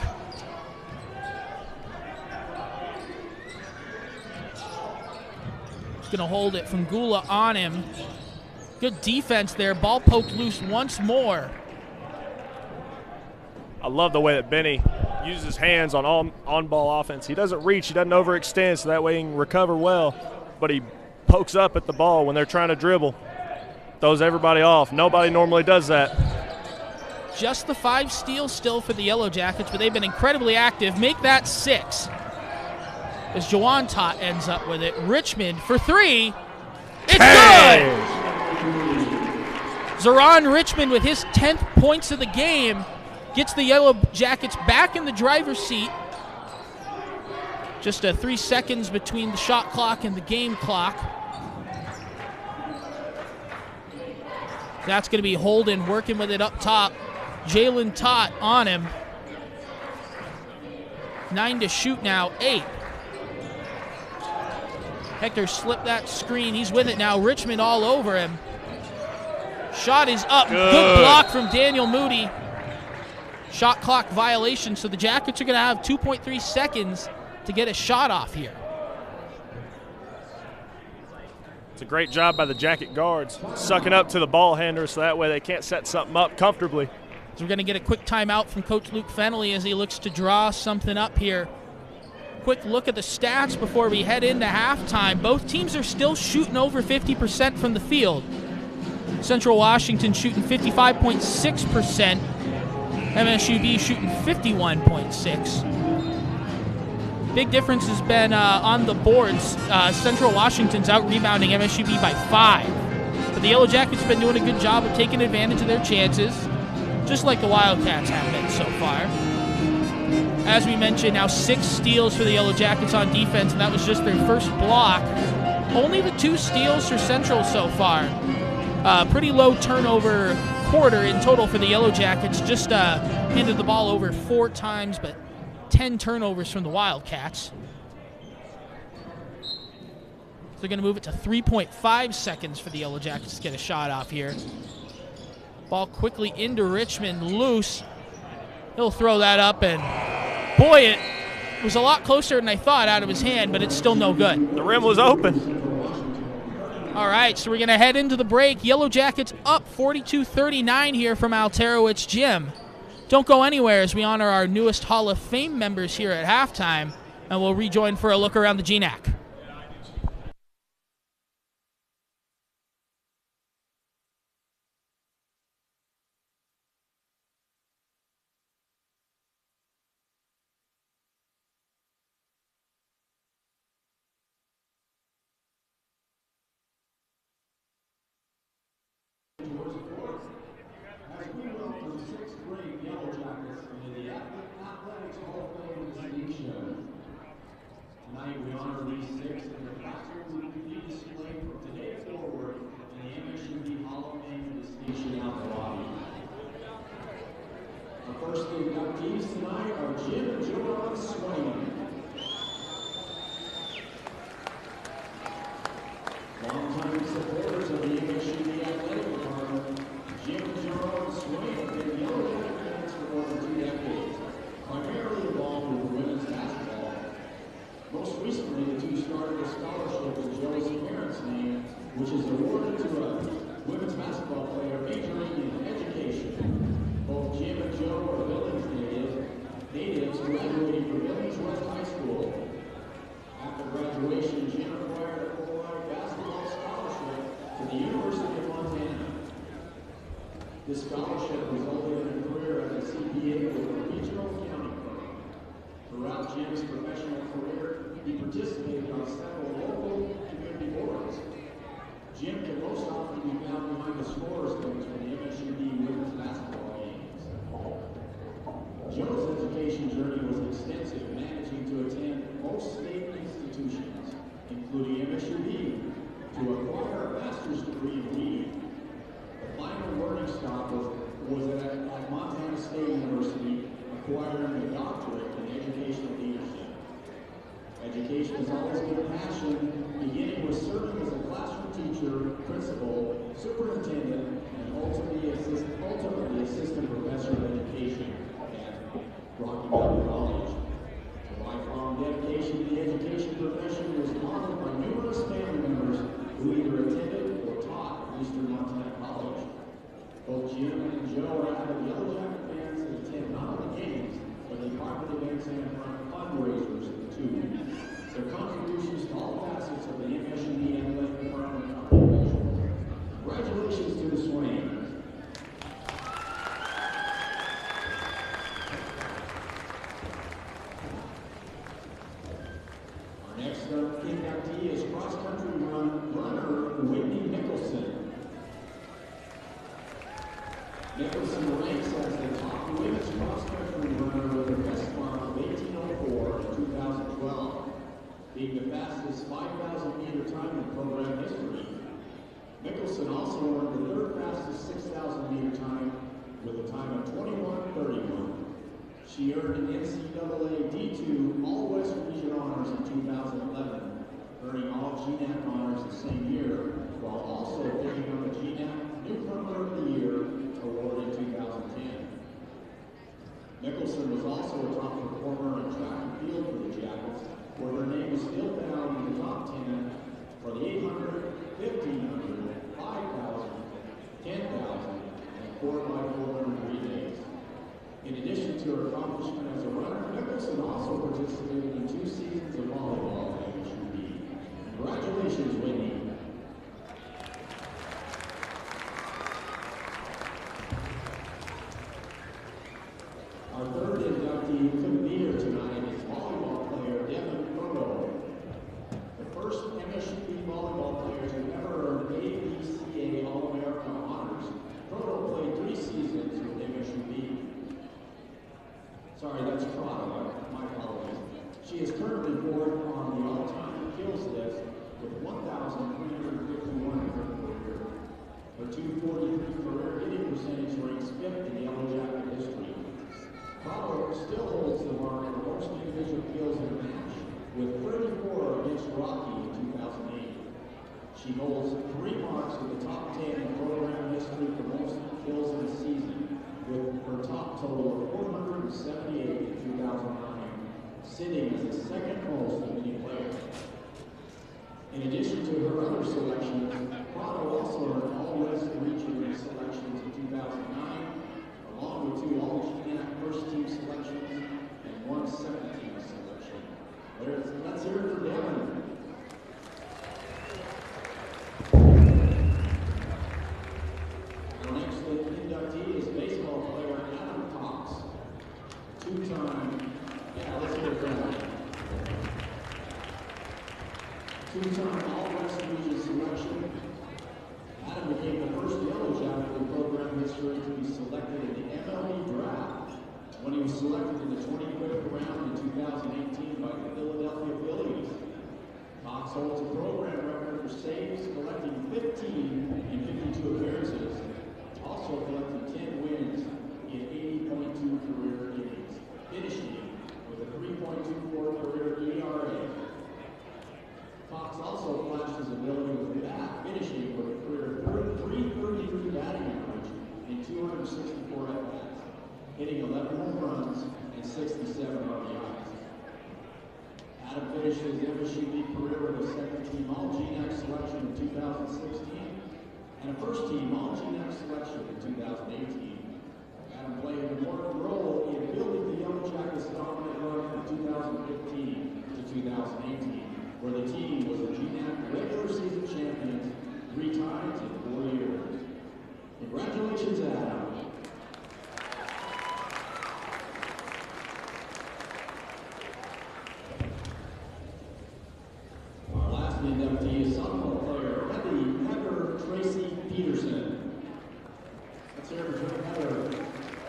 He's going to hold it from Gula on him. Good defense there. Ball poked loose once more. I love the way that Benny uses his hands on on-ball offense. He doesn't reach, he doesn't overextend, so that way he can recover well, but he pokes up at the ball when they're trying to dribble. Throws everybody off. Nobody normally does that. Just the 5 steals still for the Yellow Jackets, but they've been incredibly active. Make that 6. As Jawan Tot ends up with it. Richmond for 3. It's good! Zeron Richmond with his 10th points of the game gets the Yellow Jackets back in the driver's seat. Just 3 seconds between the shot clock and the game clock. That's going to be Holden working with it up top. Jalen Tot on him. 9 to shoot now, 8. Hector slipped that screen. He's with it now. Richmond all over him. Shot is up. Good block from Daniel Moody. Shot clock violation, so the Jackets are going to have 2.3 seconds to get a shot off here. It's a great job by the Jacket guards, sucking up to the ball handlers so that way they can't set something up comfortably. So we're going to get a quick timeout from Coach Luke Fennelly as he looks to draw something up here. Quick look at the stats before we head into halftime. Both teams are still shooting over 50% from the field. Central Washington shooting 55.6%. MSUB shooting 51.6%. Big difference has been on the boards. Central Washington's out-rebounding MSUB by 5. But the Yellow Jackets have been doing a good job of taking advantage of their chances, just like the Wildcats have been so far. As we mentioned, now 6 steals for the Yellow Jackets on defense, and that was just their first block. Only the 2 steals for Central so far. Pretty low turnover quarter in total for the Yellow Jackets. Just handed the ball over 4 times, but 10 turnovers from the Wildcats. So they're going to move it to 3.5 seconds for the Yellow Jackets to get a shot off here. Ball quickly into Richmond, loose. He'll throw that up, and boy, it was a lot closer than I thought out of his hand, but it's still no good. The rim was open. All right, so we're going to head into the break. Yellow Jackets up 42-39 here from Alterowitz Gym. Don't go anywhere as we honor our newest Hall of Fame members here at halftime, and we'll rejoin for a look around the GNAC. Tonight we honor these 6 and the costumes will be displayed from today forward in the MSUB Hall of Fame distinction out the lobby. Our first inductees tonight are Jim and Joe Swain. Longtime supporters of the MSUB athletic department, Jim and Joe Swain have been Yellow Jacket fans for more than 2 decades, primarily involved with women's basketball. Most recently, the 2 started a scholarship in Joe's parents' name, which is awarded to a women's basketball player majoring in education. Both Jim and Joe are Billings natives graduating from Billings West High School. After graduation, Jim acquired a full-time basketball scholarship to the University of Montana. This scholarship resulted in a career as a CPA with a regional accounting firm. Throughout Jim's professional career, he participated on several local community boards. Jim can most often be found behind the scorers coach for the MSUB women's basketball games. Joe's education journey was extensive, managing to attend most state institutions, including MSUB, to acquire a master's degree in reading. The final learning stop was at Montana State University, acquiring a doctorate in educational leadership. Education has always been a passion, beginning with serving as a classroom teacher, principal, superintendent, and ultimately assistant professor of education at Rocky Mountain College. The lifelong dedication to the education profession was modeled by numerous family members who either attended or taught at Eastern Montana College. Both Jim and Joe are avid Yellow Jacket fans that attend not run the games, but they partner events and run fundraisers too. Their contributions to all facets of the MSU athletic department are immeasurable. Congratulations to the Swains. Our next inductee is cross-country runner Whitney Nicholson. Nicholson ranks as the top women's cross-country runner with a best mark of 18:04 in 2012, being the fastest 5,000-meter time in program history. Nicholson also earned the third fastest 6,000-meter time with a time of 21:31. She earned an NCAA D2 All-West Region Honors in 2011, earning all GNAC honors the same year, while also taking on the GNAC Newcomer of the Year award in 2010. Nicholson was also a top performer in track and field for the Jackets, where her name was still found in the top 10 for the 800, 1500, 5,000, 10,000, and 4x400 relays. In addition to her accomplishment as a runner, Nicholson also participated in 2 seasons of volleyball at MSU. Congratulations, Whitney. Our third inductee who couldn't be here tonight is volleyball player Devin Proto. The first MSU volleyball player to ever earn ABCA All-America honors. Proto played 3 seasons with MSU. Sorry, that's Prado. My apologies. She is currently 4th on the all-time kills list with 1,351 in her career. Her 243 career hitting percentage ranks 5th in Yellow Jacket history. Prado still holds the mark for most individual kills in a match, with 34 against Rocky in 2008. She holds 3 marks in the top 10 in program history for most kills in a season, with her top total of 478 in 2009, sitting as the second most of any player. In addition to her other selections, Prado also earned All-West Region selections in 2009, along with 2 All-GNAC first-team selections and 1 second-team selection. Let's hear it for Devin. Our next inductee is baseball player Adam Cox, 2-time, let's hear it for him. 2-time All-West Region selection. Adam became the first Yellow Jacket in program history to be selected in the MLB draft when he was selected in the 25th round in 2018 by the Philadelphia Billings. Cox holds a program record for saves, collecting 15 in 52 appearances, also collecting 10 wins in 80.2 career innings, finishing with a 3.24 career ERA. Cox also flashed his ability with the bat, finishing with a career 333 batting average in 264 at-bats, hitting 11 home runs and 67 RBIs. Adam finished his MSU career with a second-team All-GNAC selection in 2016 and a first-team All-GNAC selection in 2018. Adam played an important role in building the Yellow Jackets' dominant run from 2015 to 2018. Where the team was the GNAC regular season champions 3 times in 4 years. Congratulations, Adam. Our last inductee is softball player Heather Tracy Peterson. Let's hear it for Heather.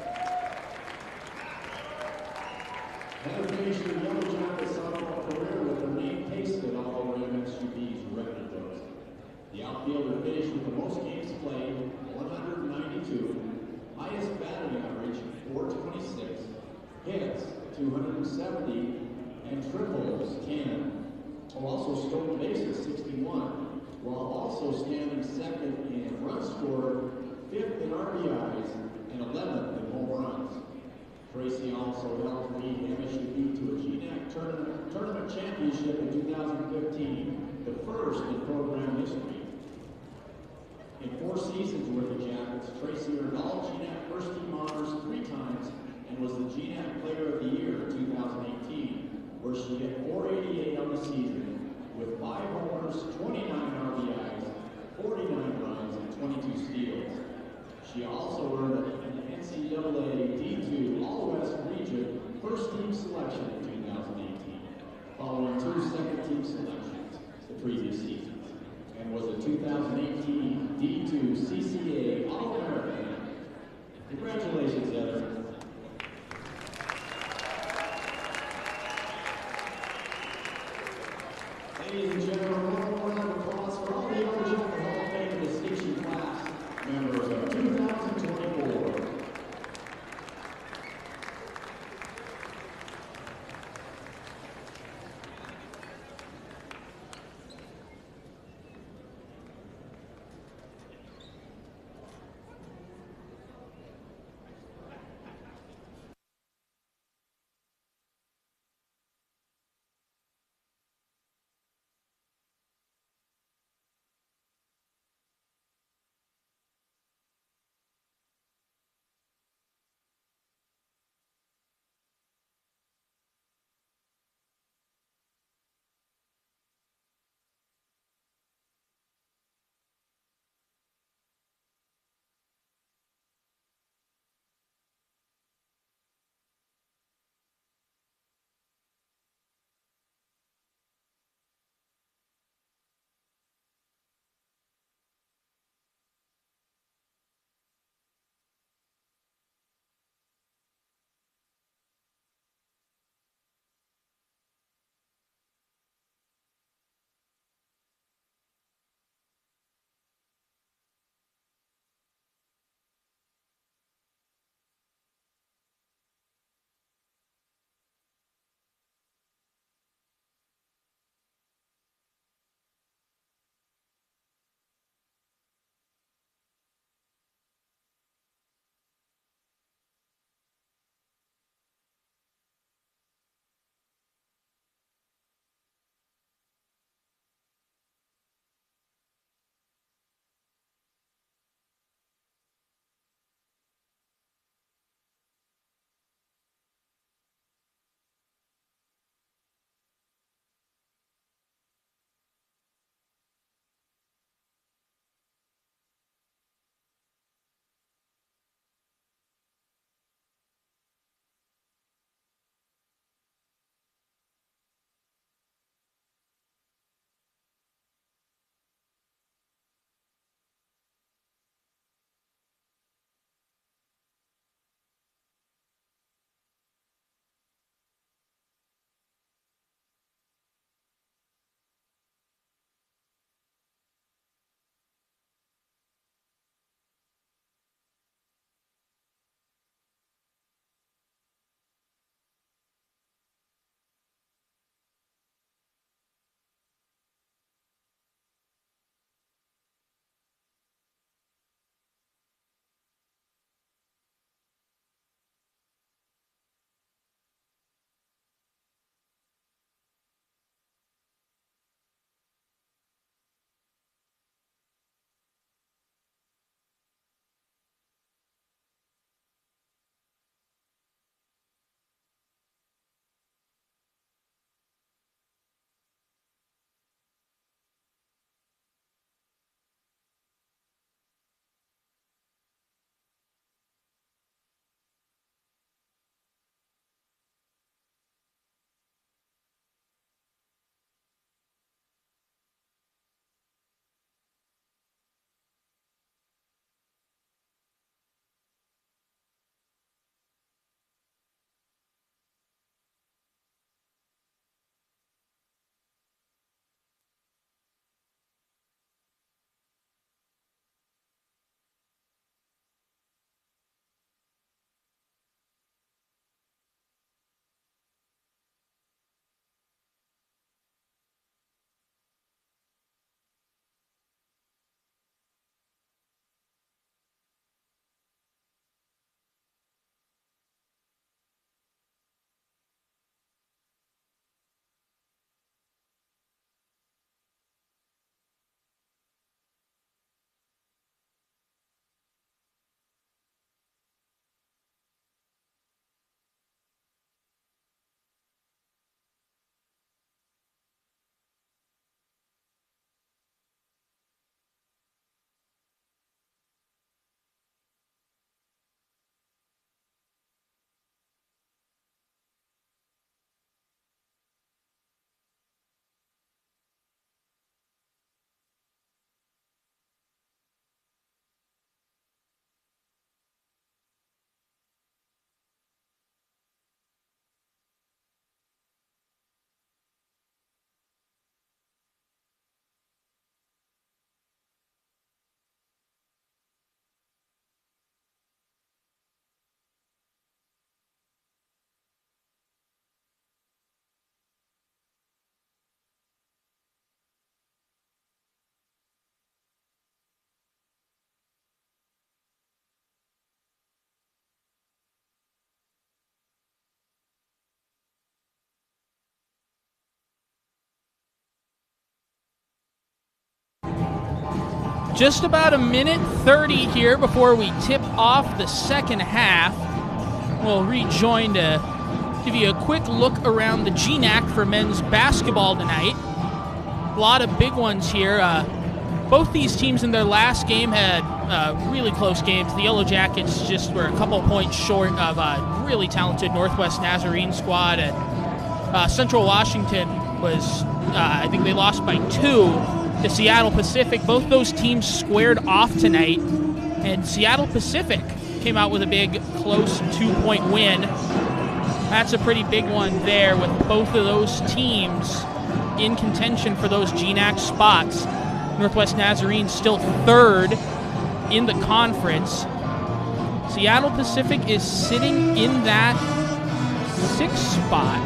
Heather finished her Yellow Jacket softball career with her name pasted all over MSU's record books. The outfielder finished with the most games played, 192, highest batting average, 426, hits, 270, and triples, 10, while also stolen bases, 61, while also standing second in runs scored, 5th in RBIs, and 11th in home runs. Tracy also helped lead MSU to a GNAC tournament championship in 2015, the first in program history. In 4 seasons with the Jackets, Tracy earned all GNAC first team honors 3 times and and was the GNAP Player of the Year in 2018, where she hit .488 on the season with 5 homers, 29 RBIs, 49 runs, and 22 steals. She also earned an NCAA D2 All-West Region First Team selection in 2018, following 2 second-team selections the previous seasons, and was a 2018 D2 CCA All-American. Congratulations, Heather. Ladies and gentlemen, one more round of applause for all the eligible Hall of Fame distinction class members of 2024. Just about a minute 30 here before we tip off the second half. We'll rejoin to give you a quick look around the GNAC for men's basketball tonight. A lot of big ones here. Both these teams in their last game had really close games. The Yellow Jackets just were a couple points short of a really talented Northwest Nazarene squad. And Central Washington was, I think they lost by 2 to Seattle Pacific. Both those teams squared off tonight. And Seattle Pacific came out with a big, close 2-point win. That's a pretty big one there with both of those teams in contention for those GNAC spots. Northwest Nazarene still 3rd in the conference. Seattle Pacific is sitting in that 6th spot,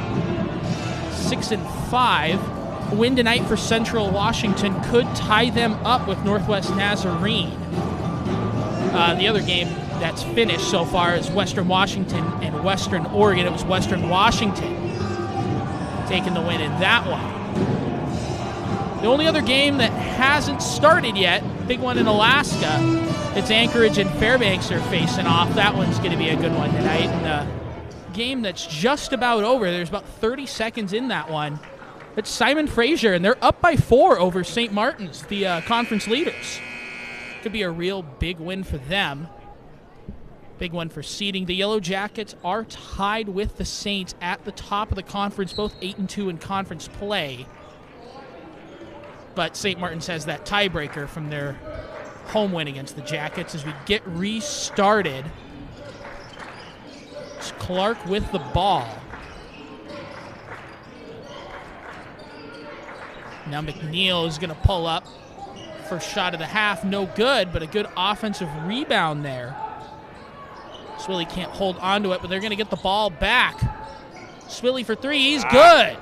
6-5. A win tonight for Central Washington could tie them up with Northwest Nazarene. The other game that's finished so far is Western Washington and Western Oregon. It was Western Washington taking the win in that one. The only other game that hasn't started yet, big one in Alaska, it's Anchorage and Fairbanks are facing off. That one's going to be a good one tonight. And a game that's just about over. There's about 30 seconds in that one. It's Simon Fraser, and they're up by 4 over St. Martin's, the conference leaders. Could be a real big win for them. Big one for seeding. The Yellow Jackets are tied with the Saints at the top of the conference, both 8-2 in conference play. But St. Martin's has that tiebreaker from their home win against the Jackets. As we get restarted, it's Clark with the ball. Now McNeil is going to pull up. First shot of the half, no good, but a good offensive rebound there. Swilly can't hold on to it, but they're going to get the ball back. Swilly for 3, he's good.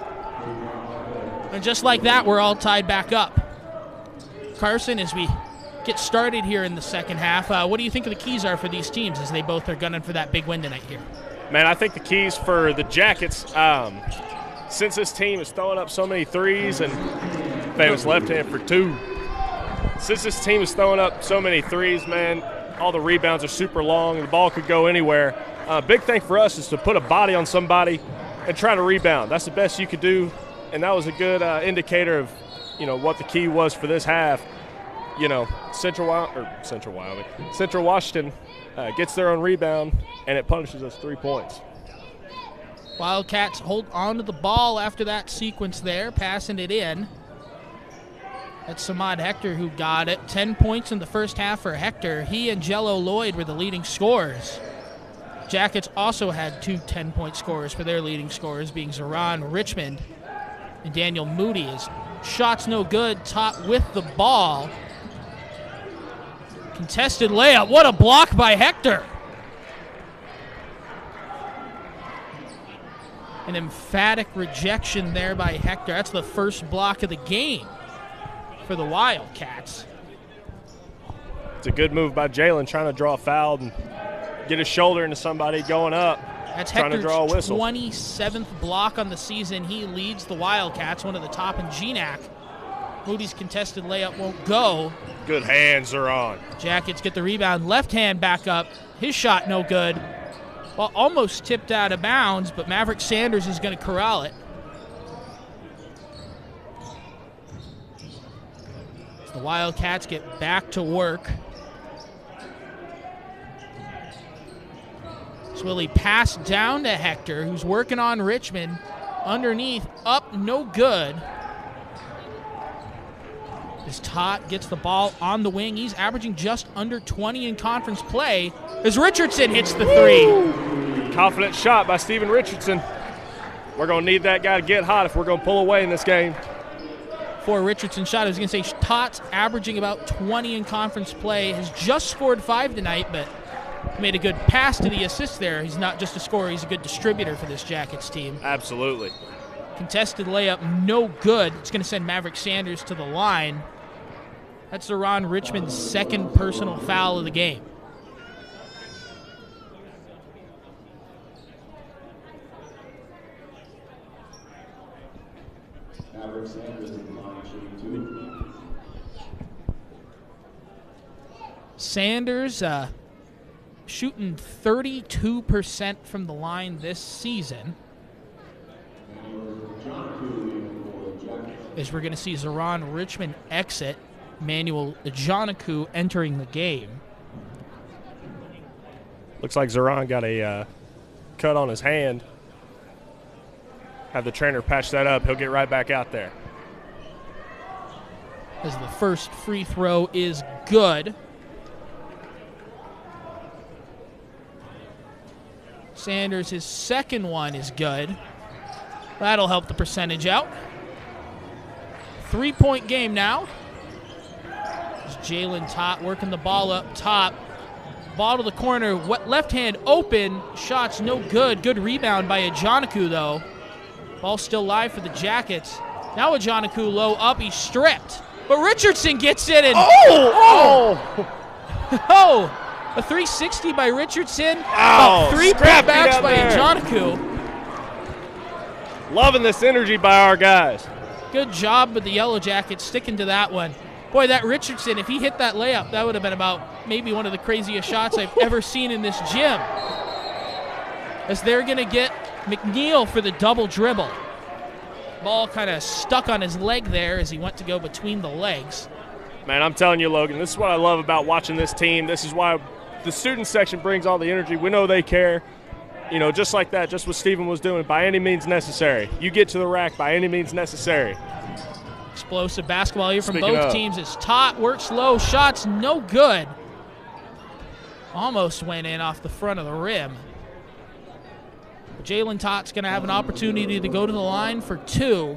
And just like that, we're all tied back up. Carson, as we get started here in the second half, what do you think of the keys are for these teams as they both are gunning for that big win tonight here? Man, I think the keys for the Jackets, since this team is throwing up so many threes, and famous left hand for 2. Since this team is throwing up so many threes, man, all the rebounds are super long and the ball could go anywhere. Big thing for us is to put a body on somebody and try to rebound. That's the best you could do. And that was a good indicator of, what the key was for this half. Central Washington gets their own rebound, and it punishes us 3 points. Wildcats hold on to the ball after that sequence there, passing it in. That's Samad Hector who got it. 10 points in the first half for Hector. He and Jello Lloyd were the leading scorers. Jackets also had 2 10-point scorers for their leading scorers, being Zoran Richmond and Daniel Moody. His shot's no good. Top with the ball. Contested layup. What a block by Hector. An emphatic rejection there by Hector. That's the first block of the game for the Wildcats. It's a good move by Jalen, trying to draw a foul and get his shoulder into somebody going up. That's trying Hector's to draw a whistle. 27th block on the season. He leads the Wildcats, one of the top in GNAC. Moody's contested layup won't go. Good hands are on. Jackets get the rebound. Left hand back up. His shot no good. Well, almost tipped out of bounds, but Maverick Sanders is going to corral it. The Wildcats get back to work. Swilly passed down to Hector, who's working on Richmond. Underneath, up, no good. As Todd gets the ball on the wing, he's averaging just under 20 in conference play as Richardson hits the 3. Confident shot by Steven Richardson. We're going to need that guy to get hot if we're going to pull away in this game. For Richardson shot, I was going to say Tott's averaging about 20 in conference play, has just scored 5 tonight, but made a good pass to the assist there. He's not just a scorer, he's a good distributor for this Jackets team. Absolutely. Contested layup, no good. It's going to send Maverick Sanders to the line. That's Ron Richmond's second personal foul of the game. Maverick Sanders is the line shooting 2. Sanders shooting 32% from the line this season. As we're going to see Zeron Richmond exit, Manuel Ajanaku entering the game. Looks like Zeron got a cut on his hand. Have the trainer patch that up. He'll get right back out there. As the first free throw is good. Sanders, his second one is good. That'll help the percentage out. 3-point game now. Jalen Tott working the ball up top. Ball to the corner, left hand open. Shots no good. Good rebound by Ajanaku, though. Ball still live for the Jackets. Now Ajanaku low up. He's stripped. But Richardson gets it. And oh! A 360 by Richardson. Ow, 3 putbacks by Ajanaku. Loving this energy by our guys. Good job with the Yellow Jackets sticking to that one. Boy, that Richardson, if he hit that layup, that would have been about maybe one of the craziest shots I've ever seen in this gym. As they're going to get McNeil for the double dribble. Ball kind of stuck on his leg there as he went to go between the legs. Man, I'm telling you, Logan, this is what I love about watching this team. This is why the student section brings all the energy. We know they care. You know, just like that, just what Steven was doing, by any means necessary. You get to the rack by any means necessary. Explosive basketball here from both teams as Tott works low. Shots no good. Almost went in off the front of the rim. Jalen Tott's going to have an opportunity to go to the line for 2.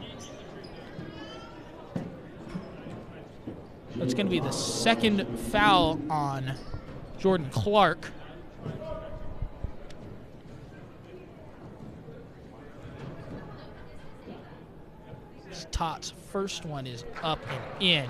That's going to be the second foul on Jordan Clark. Tott's first one is up and in.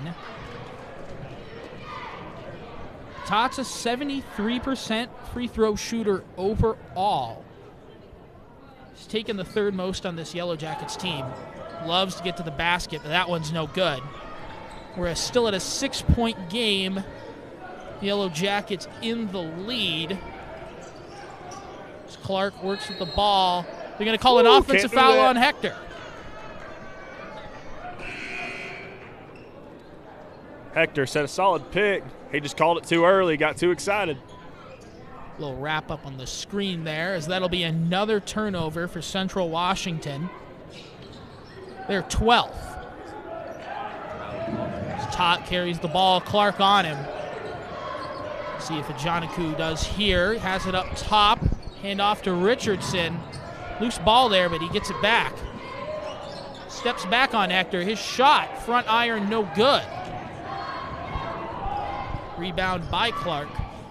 Tott's a 73% free throw shooter overall. He's taken the third most on this Yellow Jackets team. Loves to get to the basket, but that one's no good. We're still at a 6-point game. Yellow Jackets in the lead. As Clark works with the ball. They're going to call an offensive foul on Hector. Hector set a solid pick. He just called it too early, got too excited. Little wrap up on the screen there, as that'll be another turnover for Central Washington. They're 12th. As Tott carries the ball, Clark on him. See if Ajanaku does here. Has it up top. Hand off to Richardson. Loose ball there, but he gets it back. Steps back on Hector. His shot, front iron, no good. Rebound by Clark.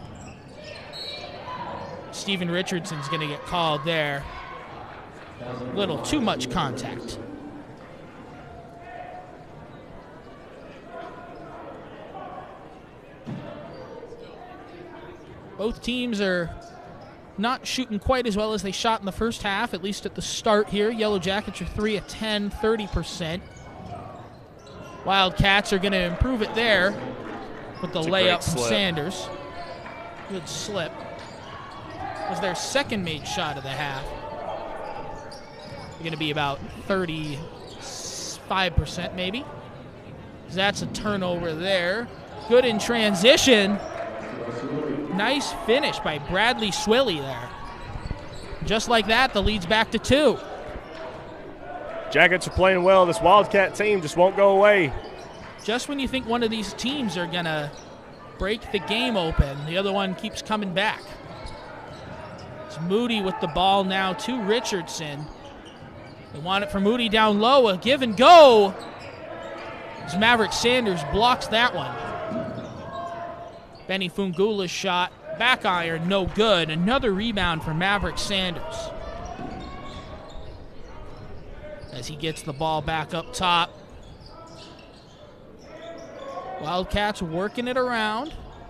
Steven Richardson's going to get called there. A little too much contact. Both teams are not shooting quite as well as they shot in the first half, at least at the start here. Yellow Jackets are 3 of 10, 30%. Wildcats are going to improve it there with the layup from Sanders. Good slip. It was their second made shot of the half. They're going to be about 35% maybe. That's a turnover there. Good in transition. Nice finish by Bradley Swilly there. Just like that, the lead's back to 2. Jackets are playing well. This Wildcat team just won't go away. Just when you think one of these teams are going to break the game open, the other one keeps coming back. It's Moody with the ball now to Richardson. They want it for Moody down low. A give and go. As Maverick Sanders blocks that one. Benny Fungula's shot, back iron, no good. Another rebound for Maverick Sanders. As he gets the ball back up top. Wildcats working it around.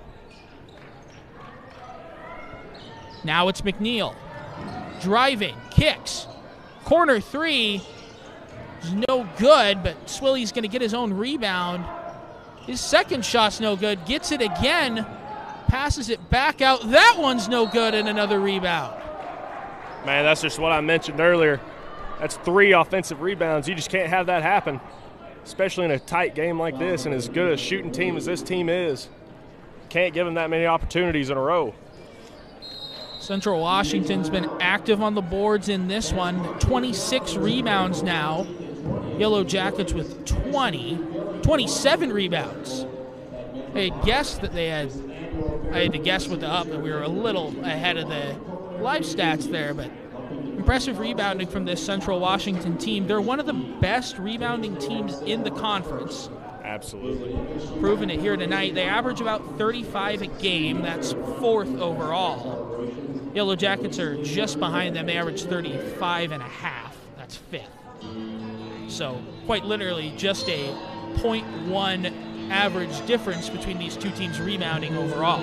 Now it's McNeil. Driving, kicks. Corner 3 is no good, but Swilly's going to get his own rebound. His second shot's no good. Gets it again passes it back out. That one's no good, and another rebound. Man, that's just what I mentioned earlier. That's 3 offensive rebounds. You just can't have that happen, especially in a tight game like this, and as good a shooting team as this team is. Can't give them that many opportunities in a row. Central Washington's been active on the boards in this one. 26 rebounds now. Yellow Jackets with 27 rebounds. I had guessed that I had to guess with the up, and we were a little ahead of the live stats there, but impressive rebounding from this Central Washington team. They're one of the best rebounding teams in the conference. Absolutely. Proving it here tonight. They average about 35 a game. That's 4th overall. Yellow Jackets are just behind them. They average 35 and a half. That's 5th. So quite literally just a 0.1 average difference between these two teams rebounding overall.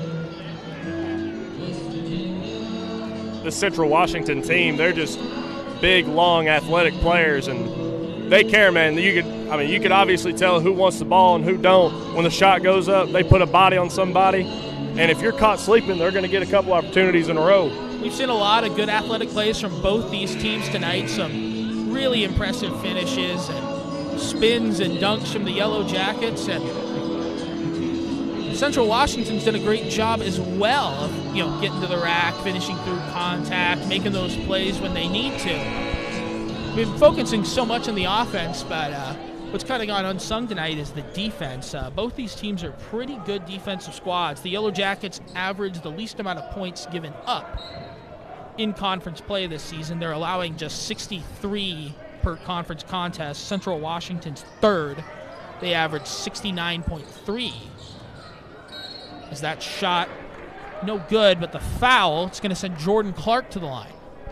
The Central Washington team, they're just big, long, athletic players, and they care, man. You could obviously tell who wants the ball and who don't. When the shot goes up, they put a body on somebody, and if you're caught sleeping, they're going to get a couple opportunities in a row. We've seen a lot of good athletic plays from both these teams tonight. Some really impressive finishes and spins and dunks from the Yellow Jackets, and Central Washington's done a great job as well of, getting to the rack, finishing through contact, making those plays when they need to. We've been focusing so much on the offense, but what's kind of gone unsung tonight is the defense. Both these teams are pretty good defensive squads. The Yellow Jackets average the least amount of points given up in conference play this season. They're allowing just 63 per conference contest. Central Washington's 3rd. They average 69.3. As that shot, no good, but the foul, it's going to send Jordan Clark to the line.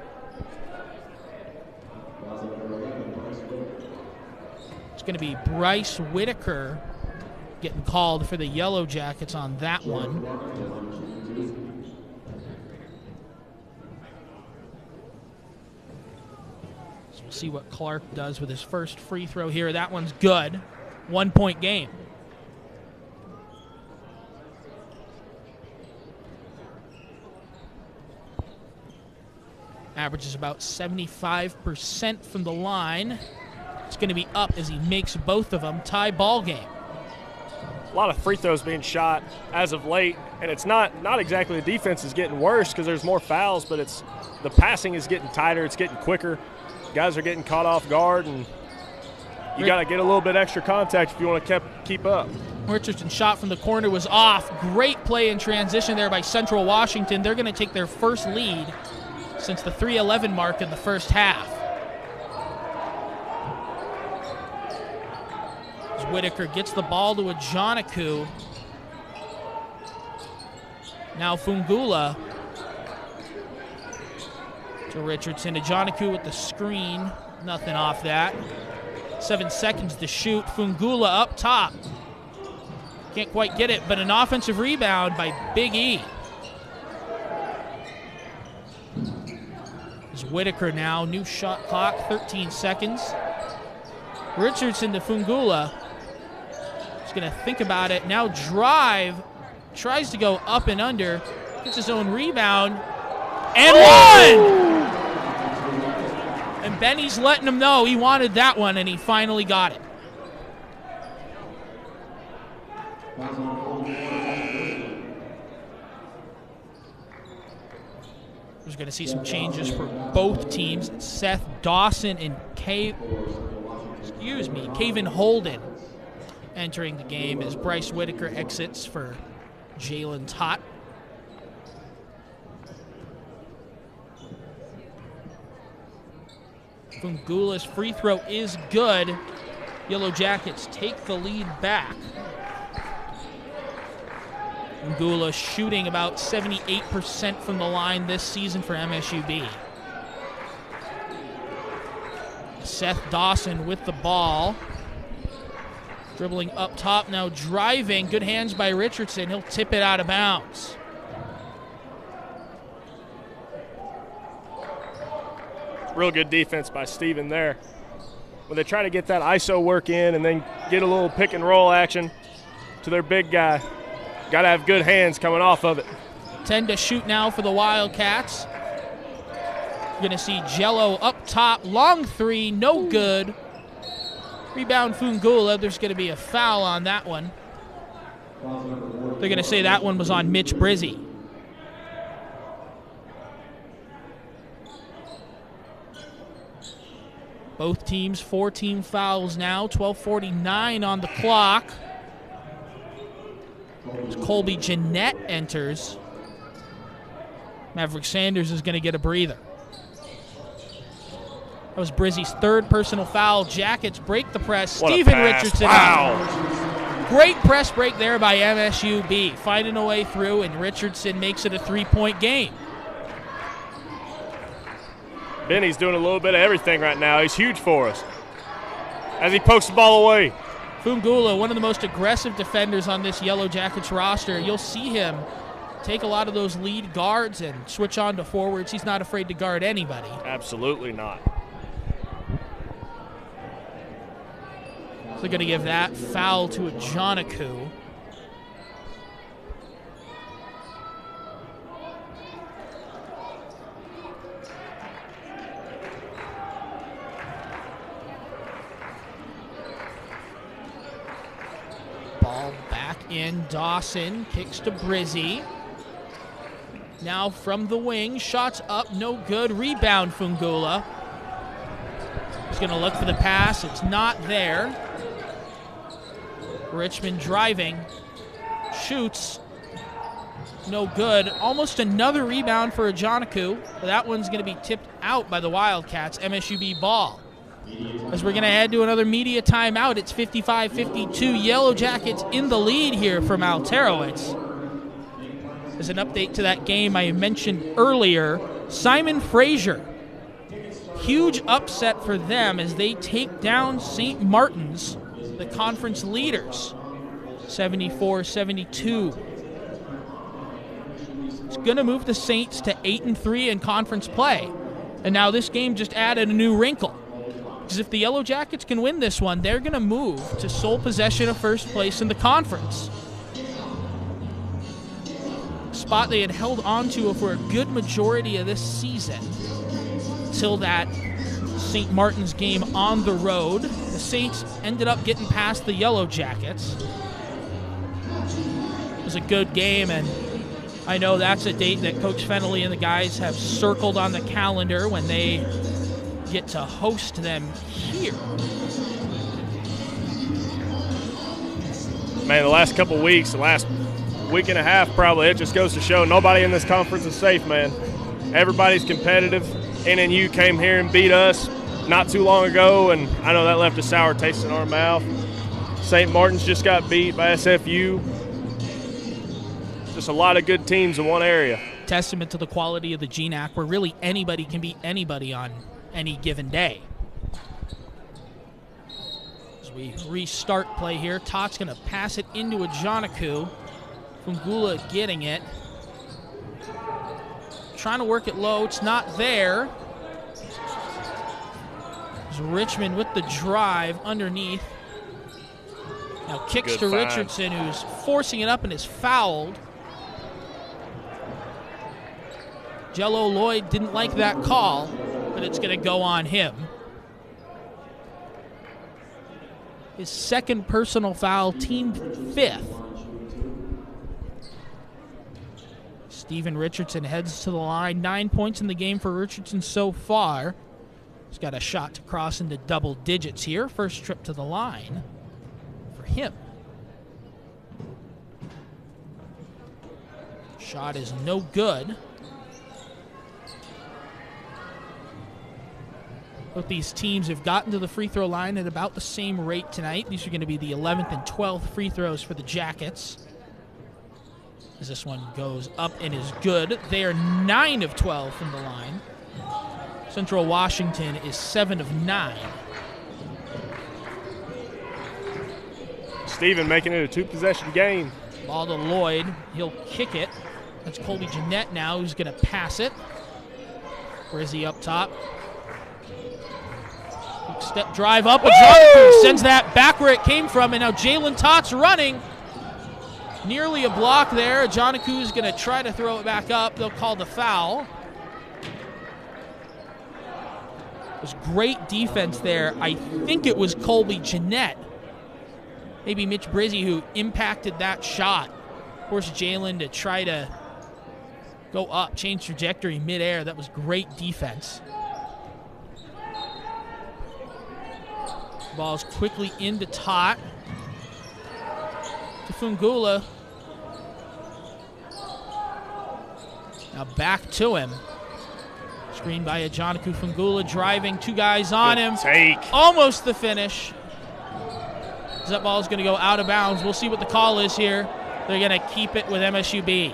It's going to be Bryce Whitaker getting called for the Yellow Jackets on that one. So we'll see what Clark does with his first free throw here. That one's good. 1-point game. Averages about 75% from the line. It's going to be up as he makes both of them. Tie ball game. A lot of free throws being shot as of late, and it's not exactly the defense is getting worse because there's more fouls, but it's the passing is getting tighter, it's getting quicker. Guys are getting caught off guard, and you got to get a little bit extra contact if you want to keep up. Richardson's shot from the corner was off. Great play in transition there by Central Washington. They're going to take their first lead since the 3:11 mark in the first half. As Whitaker gets the ball to a Joniku. Now Fungula to Richardson. To Joniku with the screen. Nothing off that. 7 seconds to shoot. Fungula up top. Can't quite get it, but an offensive rebound by Big E. Whitaker now, new shot clock, 13 seconds. Richardson to Fungula. He's going to think about it. Now drive, tries to go up and under, gets his own rebound, and one! And Benny's letting him know he wanted that one, and he finally got it. We're going to see some changes for both teams. Seth Dawson and Caven Holden entering the game as Bryce Whitaker exits for Jalen Tott. Fungula's free throw is good. Yellow Jackets take the lead back. Fungula shooting about 78% from the line this season for MSUB. Seth Dawson with the ball. Dribbling up top, now driving. Good hands by Richardson. He'll tip it out of bounds. Real good defense by Steven there. When they try to get that ISO work in and then get a little pick and roll action to their big guy. got to have good hands coming off of it. 10 to shoot now for the Wildcats. You're going to see Jello up top. Long three, no good. Rebound Fungula. There's going to be a foul on that one. They're going to say that one was on Mitch Brizzi. Both teams, 4 team fouls now. 12:49 on the clock. As Colby Jeanette enters, Maverick Sanders is going to get a breather. That was Brizzi's 3rd personal foul. Jackets break the press. What Stephen a pass. Richardson. Wow. Great press break there by MSUB. Finding a way through, and Richardson makes it a 3-point game. Benny's doing a little bit of everything right now. He's huge for us as he pokes the ball away. Fungula, one of the most aggressive defenders on this Yellow Jackets roster. You'll see him take a lot of those lead guards and switch on to forwards. He's not afraid to guard anybody. Absolutely not. So they're going to give that foul to Ajanaku. Ball back in. Dawson kicks to Brizzi. Now from the wing, shots up, no good. Rebound Fungula. He's going to look for the pass. It's not there. Richmond driving, shoots, no good. Almost another rebound for Ajanaku. That one's going to be tipped out by the Wildcats. MSUB ball. As we're going to head to another media timeout, it's 55-52. Yellow Jackets in the lead here from Alterowitz. As an update to that game I mentioned earlier, Simon Fraser. Huge upset for them as they take down St. Martin's, the conference leaders, 74-72. It's going to move the Saints to 8-3 in conference play. And now this game just added a new wrinkle. Because if the Yellow Jackets can win this one, they're going to move to sole possession of first place in the conference. Spot they had held onto for a good majority of this season till that St. Martin's game on the road. The Saints ended up getting past the Yellow Jackets. It was a good game, and I know that's a date that Coach Fennelly and the guys have circled on the calendar when they get to host them here. Man, the last couple weeks, the last week and a half probably, it just goes to show nobody in this conference is safe, man. Everybody's competitive. NNU came here and beat us not too long ago, and I know that left a sour taste in our mouth. St. Martin's just got beat by SFU. Just a lot of good teams in one area. Testament to the quality of the GNAC, where really anybody can beat anybody on any given day. As we restart play here, Tott's going to pass it into Ajanaku. Fungula getting it. Trying to work it low. It's not there. There's Richmond with the drive underneath. Now kicks Good to find. Richardson, who's forcing it up and is fouled. Jello Lloyd didn't like that call, but it's going to go on him. His 2nd personal foul, team 5th. Stephen Richardson heads to the line. 9 points in the game for Richardson so far. He's got a shot to cross into double digits here. First trip to the line for him. Shot is no good. Both these teams have gotten to the free throw line at about the same rate tonight. These are going to be the 11th and 12th free throws for the Jackets. As this one goes up and is good. They are 9 of 12 from the line. Central Washington is 7 of 9. Stephen making it a 2-possession game. Ball to Lloyd. He'll kick it. That's Colby Jeanette now who's going to pass it. Where is he up top? Step drive up. Ajanaku sends that back where it came from, and now Jalen Tott's running. Nearly a block there. Jonaku's going to try to throw it back up. They'll call the foul. It was great defense there. I think it was Colby Jeanette, maybe Mitch Brizzy, who impacted that shot. Forced Jalen to try to go up, change trajectory midair. That was great defense. Ball's quickly into Tot. To Fungula. Now back to him. Screen by Jonaku Fungula, driving, 2 guys on him. Take. Almost the finish. That ball's going to go out of bounds. We'll see what the call is here. They're going to keep it with MSUB.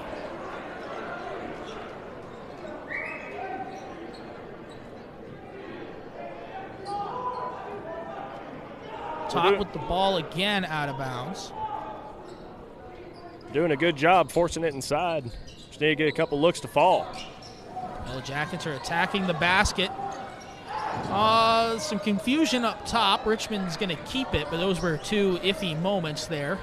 Tot with the ball again out of bounds. Doing a good job forcing it inside. Just need to get a couple looks to fall. Yellow Jackets are attacking the basket. Some confusion up top. Richmond's going to keep it, but those were 2 iffy moments there.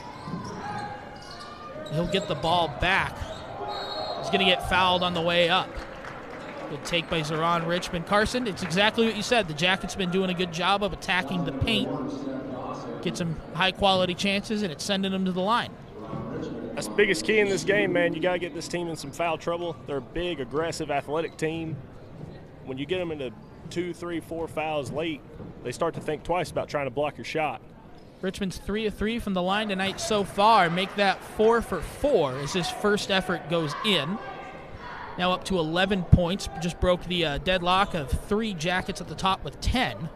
He'll get the ball back. He's going to get fouled on the way up. Good take by Zeron Richmond. Carson, it's exactly what you said. The Jackets been doing a good job of attacking the paint. Get some high-quality chances, and it's sending them to the line. That's the biggest key in this game, man. You got to get this team in some foul trouble. They're a big, aggressive, athletic team. When you get them into 2, 3, 4 fouls late, they start to think twice about trying to block your shot. Richmond's 3 of 3 from the line tonight so far. Make that 4 for 4 as his first effort goes in. Now up to 11 points. Just broke the deadlock of 3 Jackets at the top with 10.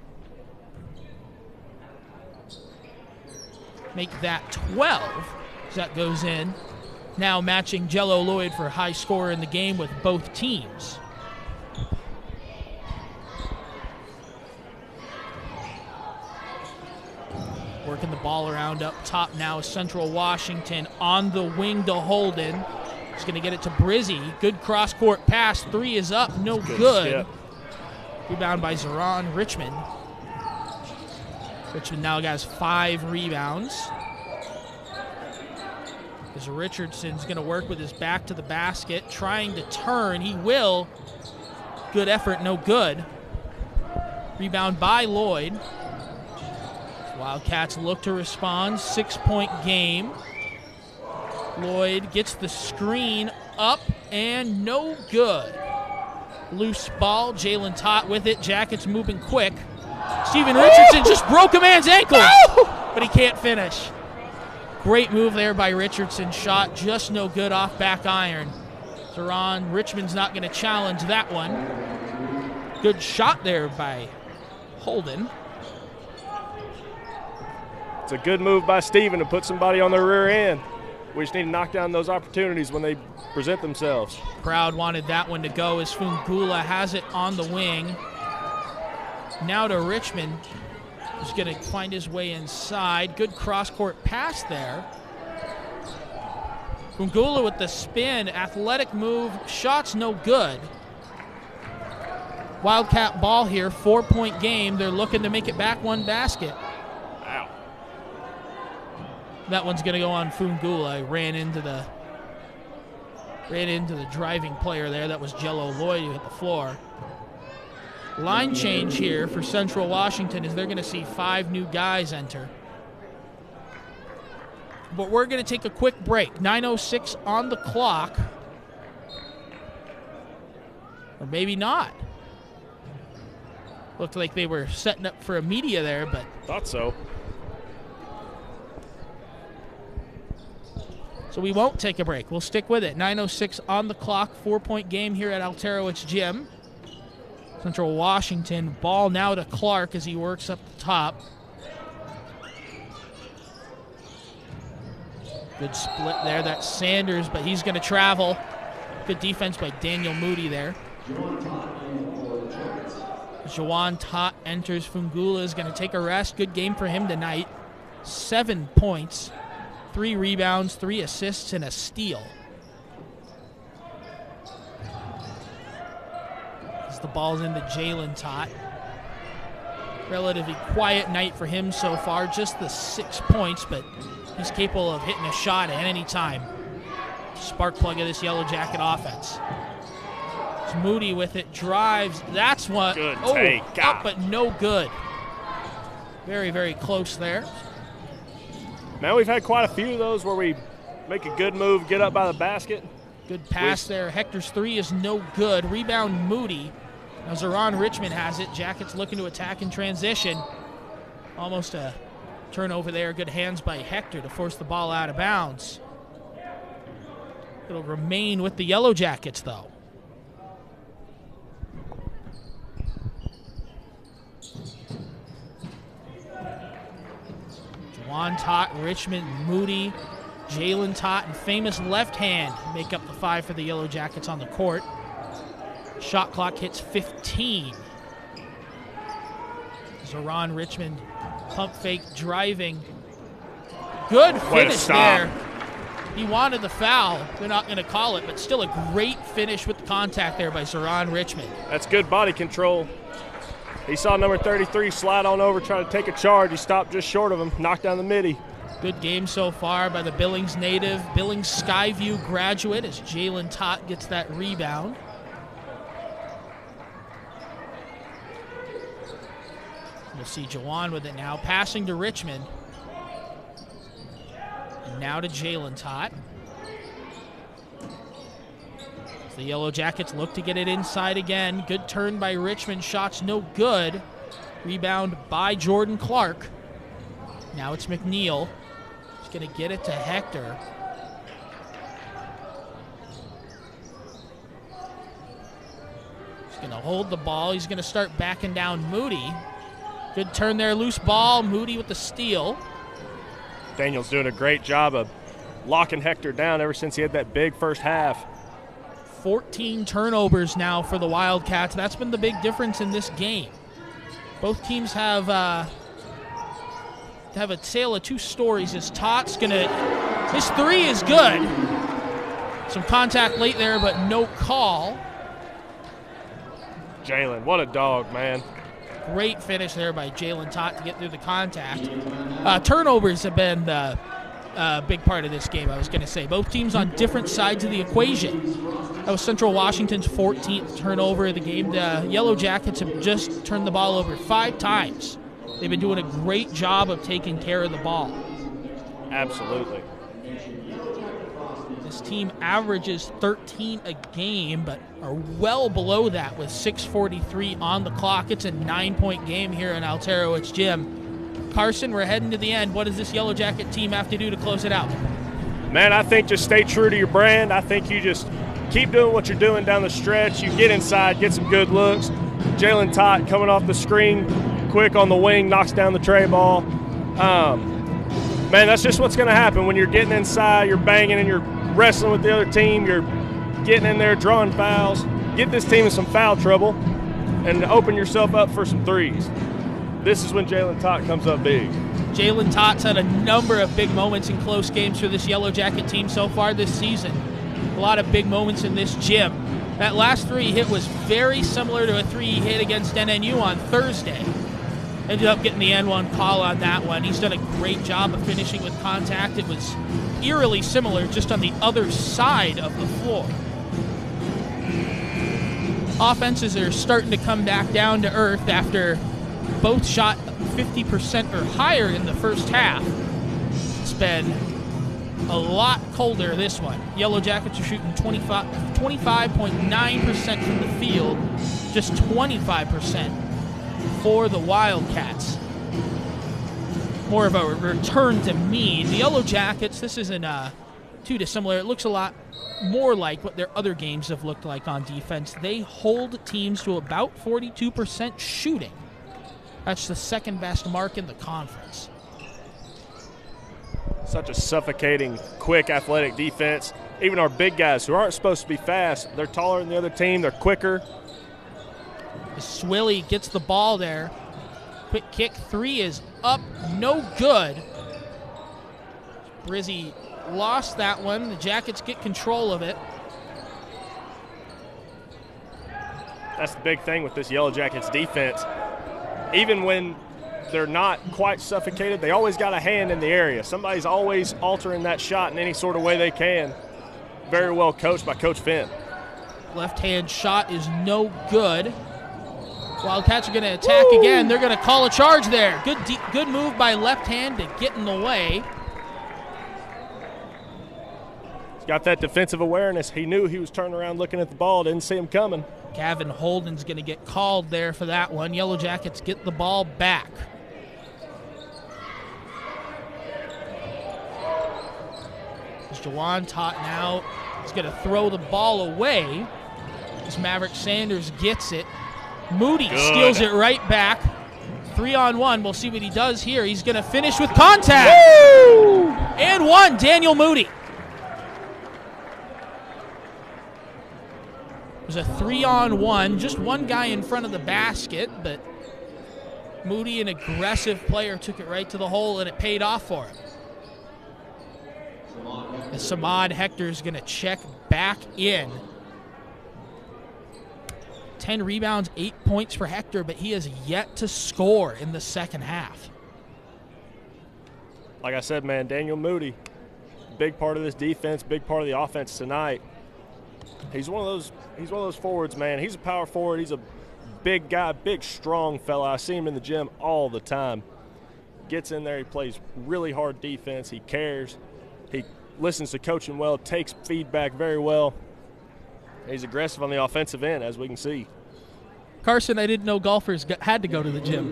Make that 12 as that goes in. Now matching Jello Lloyd for high scorer in the game with both teams. Working the ball around up top now is Central Washington on the wing to Holden. He's going to get it to Brizzy. Good cross-court pass. 3 is up. No good. Rebound by Zeron Richmond. Richmond now has 5 rebounds. As Richardson's going to work with his back to the basket, trying to turn. He will. Good effort, no good. Rebound by Lloyd. Wildcats look to respond. 6-point game. Lloyd gets the screen up and no good. Loose ball. Jalen Tot with it. Jackets moving quick. Steven Richardson just broke a man's ankle, but he can't finish. Great move there by Richardson. Shot just no good off back iron. Zeron Richmond's not going to challenge that one. Good shot there by Holden. It's a good move by Steven to put somebody on their rear end. We just need to knock down those opportunities when they present themselves. Crowd wanted that one to go as Fungula has it on the wing. Now to Richmond, who's going to find his way inside. Good cross-court pass there. Fungula with the spin, athletic move, shots no good. Wildcat ball here, 4-point game. They're looking to make it back 1 basket. Wow. That one's going to go on Fungula. Ran into the driving player there. That was Jello Lloyd who hit the floor. Line change here for Central Washington as they're going to see 5 new guys enter. But we're going to take a quick break. 9:06 on the clock. Or maybe not. Looked like they were setting up for a media there, but... Thought so. So we won't take a break. We'll stick with it. 9:06 on the clock. 4-point game here at Alterowitz Gym. Central Washington, ball now to Clark as he works up the top. Good split there. That's Sanders, but he's going to travel. Good defense by Daniel Moody there. Jawan Tot enters. Fungula is going to take a rest. Good game for him tonight. 7 points, 3 rebounds, 3 assists, and a steal. The ball's into Jalen Tot. Relatively quiet night for him so far, just the 6 points, but He's capable of hitting a shot at any time. Spark plug of this Yellow Jacket offense. It's Moody with it, drives. That's what. Good take. Up, but no good. Very, very close there. Man, we've had quite a few of those where we make a good move, get up by the basket. Good pass there. Hector's three is no good. Rebound Moody. Now Zeron Richmond has it. Jackets looking to attack in transition. Almost a turnover there. Good hands by Hector to force the ball out of bounds. It'll remain with the Yellow Jackets, though. Juwan Tott, Richmond, Moody, Jalen Tott, and famous left hand make up the five for the Yellow Jackets on the court. Shot clock hits 15. Zeron Richmond, pump fake, driving. Good finish there. He wanted the foul. They're not going to call it, but still a great finish with the contact there by Zeron Richmond. That's good body control. He saw number 33 slide on over, try to take a charge. He stopped just short of him, knocked down the midi. Good game so far by the Billings native, Billings Skyview graduate, as Jalen Tott gets that rebound. We'll see Juwan with it now, passing to Richmond. And now to Jalen Tott. The Yellow Jackets look to get it inside again. Good turn by Richmond. Shots no good. Rebound by Jordan Clark. Now it's McNeil. He's going to get it to Hector. He's going to hold the ball. He's going to start backing down Moody. Good turn there. Loose ball. Moody with the steal. Daniel's doing a great job of locking Hector down ever since he had that big first half. 14 turnovers now for the Wildcats. That's been the big difference in this game. Both teams have a tale of two stories. As Tott's his three is good. Some contact late there, but no call. Jalen, what a dog, man. Great finish there by Jalen Tott to get through the contact. Turnovers have been a big part of this game, I was going to say. Both teams on different sides of the equation. That was Central Washington's 14th turnover of the game. The Yellow Jackets have just turned the ball over 5 times. They've been doing a great job of taking care of the ball. Absolutely. This team averages 13 a game, but are well below that with 6:43 on the clock. It's a 9-point game here in Alterowitz Gym. Carson, we're heading to the end. What does this Yellow Jacket team have to do to close it out? Man, I think just stay true to your brand. I think you just keep doing what you're doing down the stretch. You get inside, get some good looks. Jalen Tott coming off the screen, quick on the wing, knocks down the tray ball. Man, that's just what's going to happen when you're getting inside, you're banging, and you're wrestling with the other team. You're getting in there, drawing fouls. Get this team in some foul trouble and open yourself up for some threes. This is when Jalen Tott comes up big. Jalen Tott's had a number of big moments in close games for this Yellow Jacket team so far this season. A lot of big moments in this gym. That last three he hit was very similar to a three he hit against NNU on Thursday. Ended up getting the N1 call on that one. He's done a great job of finishing with contact. It was eerily similar, just on the other side of the floor. Offenses are starting to come back down to earth after both shot 50% or higher in the first half. It's been a lot colder this one. Yellow Jackets are shooting 25.9% from the field, just 25% for the Wildcats. More of a return to mean. The Yellow Jackets, this isn't too dissimilar. It looks a lot more like what their other games have looked like on defense. They hold teams to about 42% shooting. That's the second best mark in the conference. Such a suffocating, quick, athletic defense. Even our big guys who aren't supposed to be fast, they're taller than the other team, they're quicker. Swilly gets the ball there. Quick kick, three is up, no good. Brizzy lost that one. The Jackets get control of it. That's the big thing with this Yellow Jackets defense. Even when they're not quite suffocated. They always got a hand in the area. Somebody's always altering that shot in any sort of way they can. Very well coached by Coach Finn. Left-hand shot is no good. Wildcats are going to attack again. They're going to call a charge there. Good move by left hand to get in the way. He's got that defensive awareness. He knew he was turning around looking at the ball. Didn't see him coming. Gavin Holden's going to get called there for that one. Yellow Jackets get the ball back. As Jawan Tot now is going to throw the ball away. As Maverick Sanders gets it. Moody steals it right back. 3-on-1. We'll see what he does here. He's going to finish with contact. Woo! And one, Daniel Moody. It was a 3-on-1. Just one guy in front of the basket, but Moody, an aggressive player, took it right to the hole, and it paid off for him. As Samad Hector is going to check back in. 10 rebounds, 8 points for Hector, but he has yet to score in the second half. Like I said, man, Daniel Moody, big part of this defense, big part of the offense tonight. He's one of those forwards, man. He's a power forward. He's a big guy, big, strong fella. I see him in the gym all the time. Gets in there, he plays really hard defense. He cares. He listens to coaching well, takes feedback very well. He's aggressive on the offensive end, as we can see. Carson, I didn't know golfers had to go to the gym.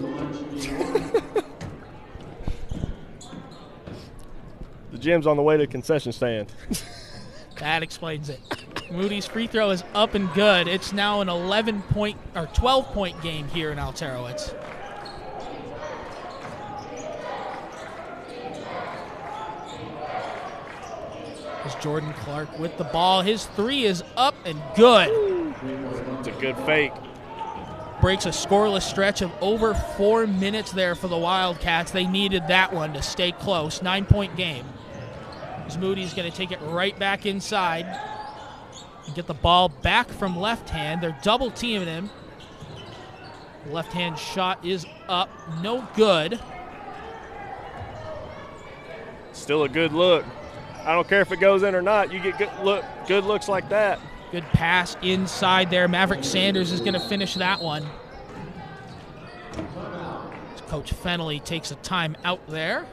The gym's on the way to the concession stand. That explains it. Moody's free throw is up and good. It's now an 11-point or 12-point game here in Alterowitz. As Jordan Clark with the ball. His three is up and good. It's a good fake. Breaks a scoreless stretch of over 4 minutes there for the Wildcats. They needed that one to stay close. 9-point game. As Moody's going to take it right back inside and get the ball back from left hand. They're double teaming him. The left hand shot is up. No good. Still a good look. I don't care if it goes in or not. You get good looks like that. Good pass inside there. Maverick Sanders is going to finish that one. Coach Fennelly takes a time out there.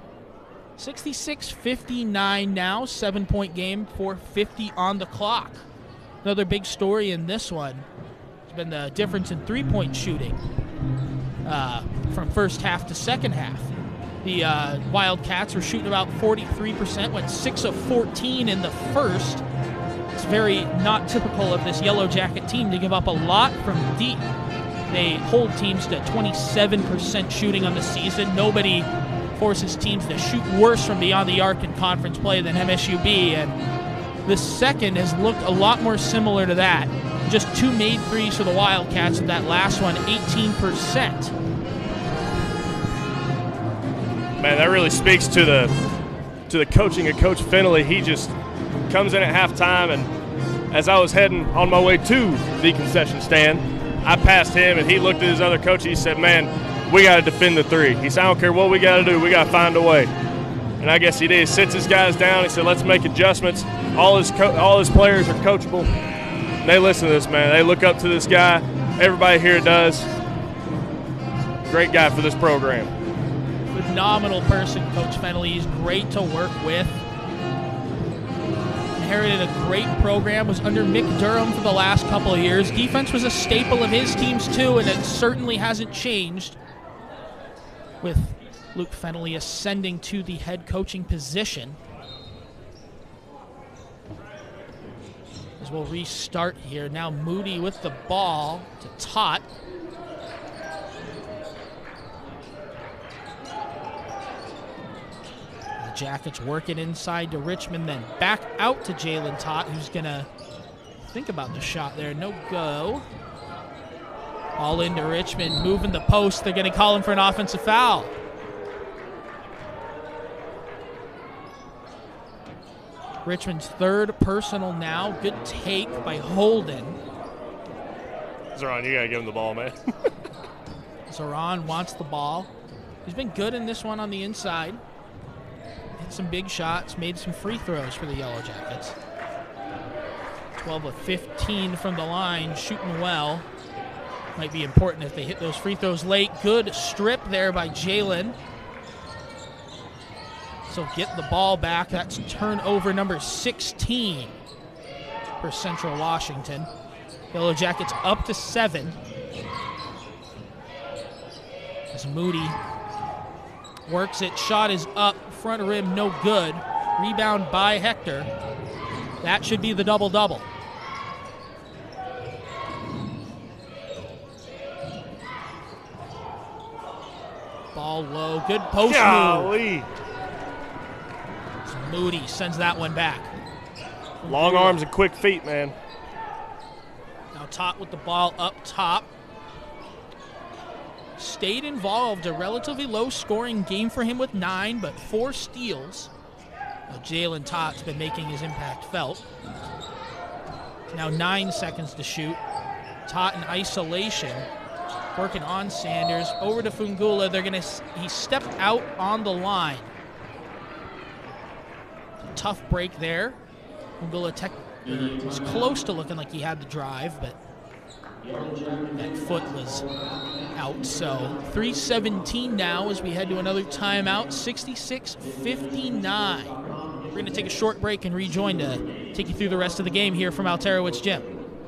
66-59 now. 7-point game, 4:50 on the clock. Another big story in this one has been the difference in three-point shooting from first half to second half. The Wildcats were shooting about 43%, went 6 of 14 in the first. It's very not typical of this Yellow Jacket team to give up a lot from deep. They hold teams to 27% shooting on the season. Nobody forces teams to shoot worse from beyond the arc in conference play than MSUB, and the second has looked a lot more similar to that. Just 2 made threes for the Wildcats, and that last one, 18%. Man, that really speaks to the coaching of Coach Fennelly. He just comes in at halftime, and as I was heading on my way to the concession stand, I passed him, and he looked at his other coach. He said, man, we got to defend the three. He said, I don't care what we got to do. We got to find a way. And I guess he did. He sits his guys down. He said, let's make adjustments. All his players are coachable. And they listen to this, man. They look up to this guy. Everybody here does. Great guy for this program. Phenomenal person, Coach Fennelly. He's great to work with. Inherited a great program, was under Mick Durham for the last couple of years. Defense was a staple of his teams too, and it certainly hasn't changed with Luke Fennelly ascending to the head coaching position. As we'll restart here. Now Moody with the ball to Tot. Jackets working inside to Richmond, then back out to Jalen Tot, who's going to think about the shot there. No go. All into Richmond, moving the post. They're going to call him for an offensive foul. Richmond's third personal now. Good take by Holden. Zoran, you got to give him the ball, man. Zoran wants the ball. He's been good in this one on the inside. Hit some big shots, made some free throws for the Yellow Jackets. 12 of 15 from the line, shooting well. Might be important if they hit those free throws late. Good strip there by Jalen. So get the ball back. That's turnover number 16 for Central Washington. Yellow Jackets up to 7. As Moody works it. Shot is up. Front rim, no good. Rebound by Hector. That should be the double-double. Ball low. Good post move. Moody sends that one back. Long arms and quick feet, man. Now Tot with the ball up top. Stayed involved. A relatively low-scoring game for him with 9, but 4 steals. Jalen Tott's been making his impact felt. Now 9 seconds to shoot. Tot in isolation, working on Sanders. Over to Fungula. He stepped out on the line. Tough break there. Fungula was close to looking like he had the drive, but that foot was out. So 3:17 now as we head to another timeout. 66-59. We're going to take a short break and rejoin to take you through the rest of the game here from Alterowitz Gym.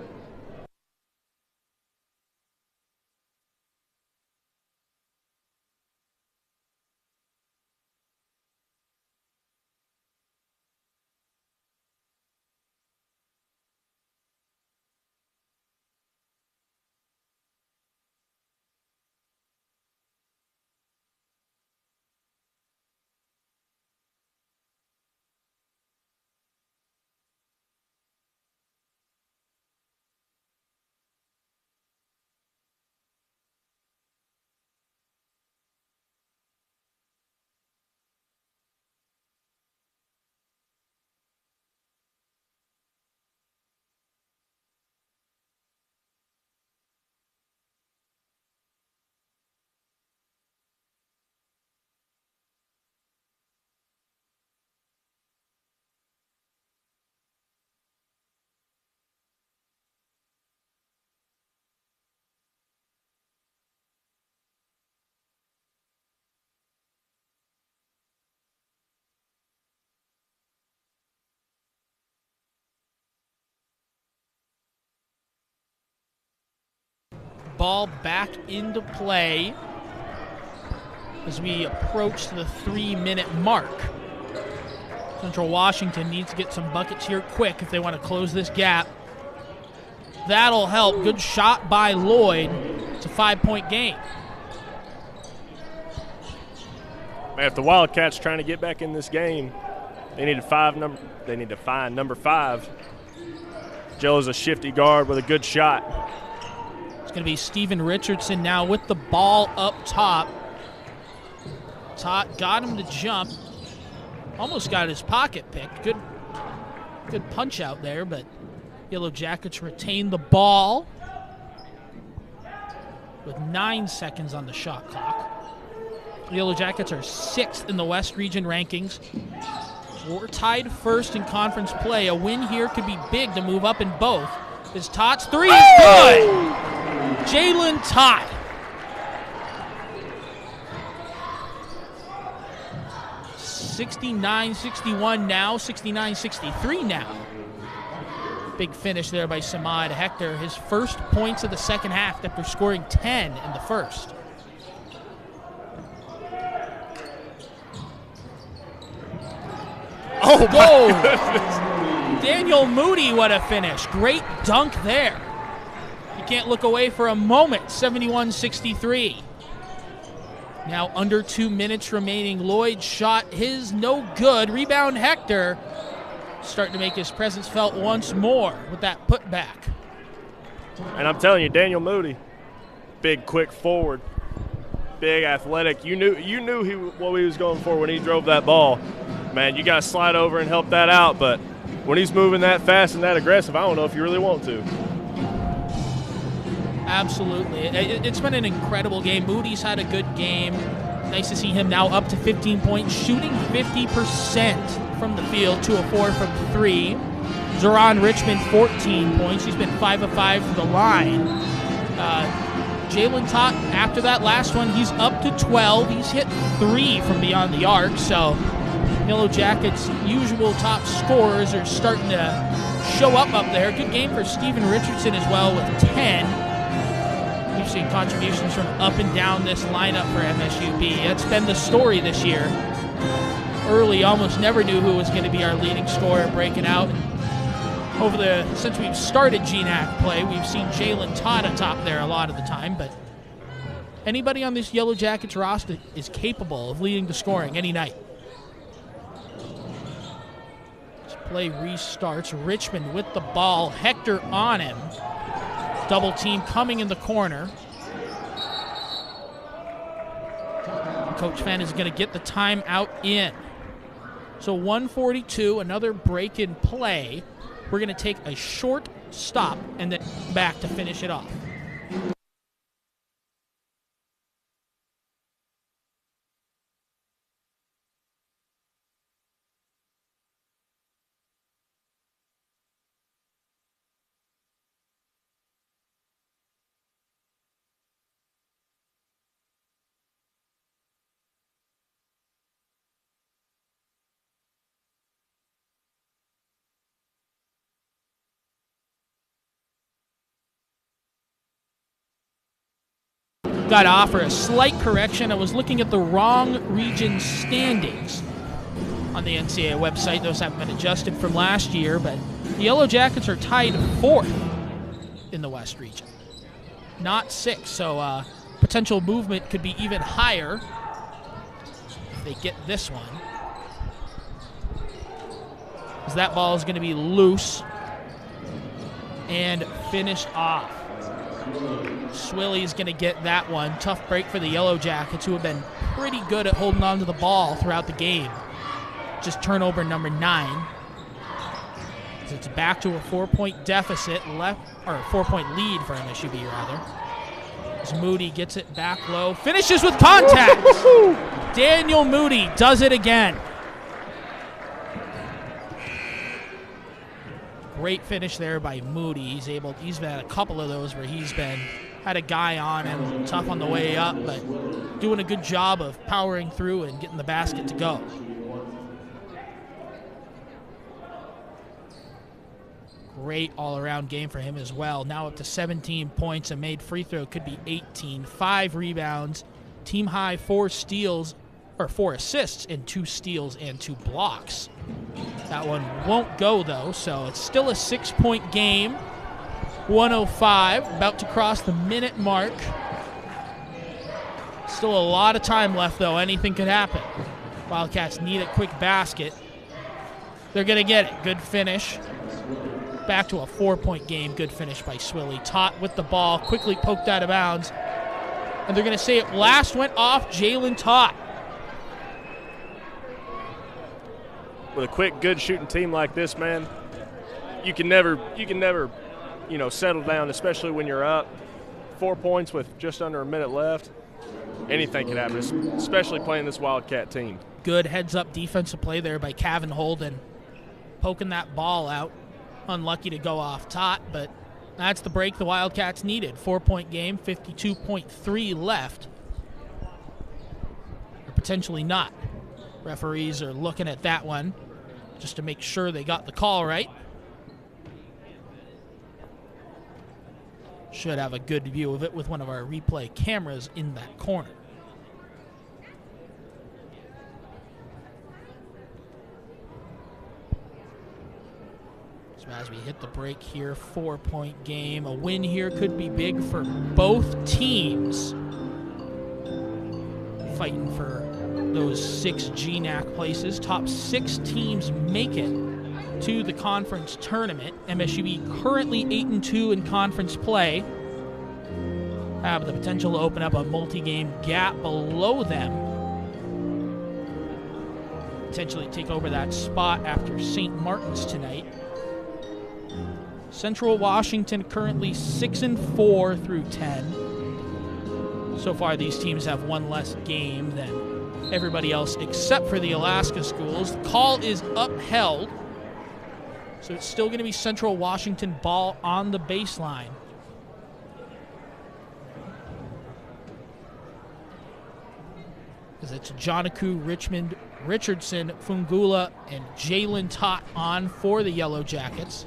Ball back into play as we approach the 3-minute mark. Central Washington needs to get some buckets here quick if they want to close this gap. That'll help. Good shot by Lloyd. It's a 5-point game. Man, if the Wildcats trying to get back in this game, they need to find number 5. Joe's a shifty guard with a good shot. It's going to be Steven Richardson now with the ball up top. Tot got him to jump. Almost got his pocket picked. Good punch out there, but Yellow Jackets retain the ball with 9 seconds on the shot clock. The Yellow Jackets are 6th in the West Region rankings. We're tied first in conference play. A win here could be big to move up in both. As Tott's three is good. Jalen Tot. (69-61) now, 69-63 now. Big finish there by Samad Hector. His first points of the second half after scoring 10 in the first. Oh, my goodness. Daniel Moody, what a finish. Great dunk there. You can't look away for a moment. 71-63. Now under 2 minutes remaining. Lloyd shot his no good. Rebound Hector. Starting to make his presence felt once more with that putback. And I'm telling you, Daniel Moody, big, quick forward, big, athletic. You knew what he was going for when he drove that ball. Man, you got to slide over and help that out, but when he's moving that fast and that aggressive, I don't know if you really want to. Absolutely. It's been an incredible game. Moody's had a good game. Nice to see him now up to 15 points, shooting 50% from the field, 2 of 4 from 3. Zoran Richmond, 14 points. He's been 5 of 5 from the line. Jalen Tott, after that last one, he's up to 12. He's hit 3 from beyond the arc, so Yellow Jackets' usual top scorers are starting to show up there. Good game for Steven Richardson as well with 10. We've seen contributions from up and down this lineup for MSUB. That's been the story this year. Early, almost never knew who was going to be our leading scorer breaking out. Since we've started GNAC play, we've seen Jalen Todd atop there a lot of the time, but anybody on this Yellow Jackets roster is capable of leading the scoring any night. This play restarts. Richmond with the ball. Hector on him. Double team coming in the corner. Coach Fenn is going to get the timeout in. So 1:42, another break in play. We're going to take a short stop and then back to finish it off. Got to offer a slight correction. I was looking at the wrong region standings on the NCAA website. Those haven't been adjusted from last year, but the Yellow Jackets are tied 4th in the West region, not 6th. So potential movement could be even higher if they get this one. As that ball is going to be loose and finished off. Swilly's going to get that one. Tough break for the Yellow Jackets, who have been pretty good at holding on to the ball throughout the game. Just turnover number 9. So it's back to a 4-point deficit left, or a 4-point lead for MSUB rather. As Moody gets it back low, finishes with contact. Daniel Moody does it again. Great finish there by Moody. He's had a couple of those where he's had a guy on him, tough on the way up, but doing a good job of powering through and getting the basket to go. Great all-around game for him as well. Now up to 17 points. A made free throw could be 18. 5 rebounds, team high 4 steals, or 4 assists and 2 steals and 2 blocks. That one won't go though, so it's still a 6-point game. 105, about to cross the minute mark. Still a lot of time left though. Anything could happen. Wildcats need a quick basket. They're going to get it. Good finish. Back to a 4-point game. Good finish by Swilly. Tott with the ball, quickly poked out of bounds. And they're going to say it last went off Jalen Tott. With a quick, good shooting team like this, man, you can never, settle down, especially when you're up. 4 points with just under a minute left. Anything can happen, especially playing this Wildcat team. Good heads-up defensive play there by Kevin Holden, poking that ball out. Unlucky to go off Tott, but that's the break the Wildcats needed. 4-point game, 52.3 left. Or potentially not. Referees are looking at that one just to make sure they got the call right. Should have a good view of it with one of our replay cameras in that corner. So as we hit the break here, 4-point game. A win here could be big for both teams. Fighting for those 6 GNAC places. Top 6 teams make it to the conference tournament. MSUB currently 8-2 in conference play. Have the potential to open up a multi-game gap below them. Potentially take over that spot after St. Martin's tonight. Central Washington currently 6-4 through 10. So far, these teams have one less game than everybody else except for the Alaska schools. The call is upheld. So it's still going to be Central Washington ball on the baseline. Because it's Joniku, Richmond, Richardson, Fungula, and Jalen Tott on for the Yellow Jackets.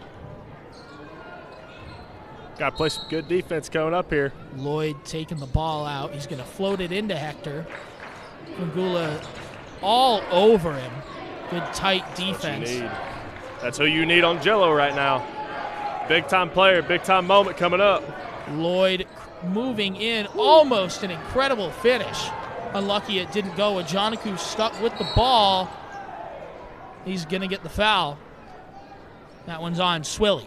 Got to play some good defense coming up here. Lloyd taking the ball out. He's going to float it into Hector. Fungula all over him. Good tight defense. That's who you need on Jello right now. Big-time player, big-time moment coming up. Lloyd moving in, almost an incredible finish. Unlucky it didn't go. Ajanaku stuck with the ball. He's going to get the foul. That one's on Swilly.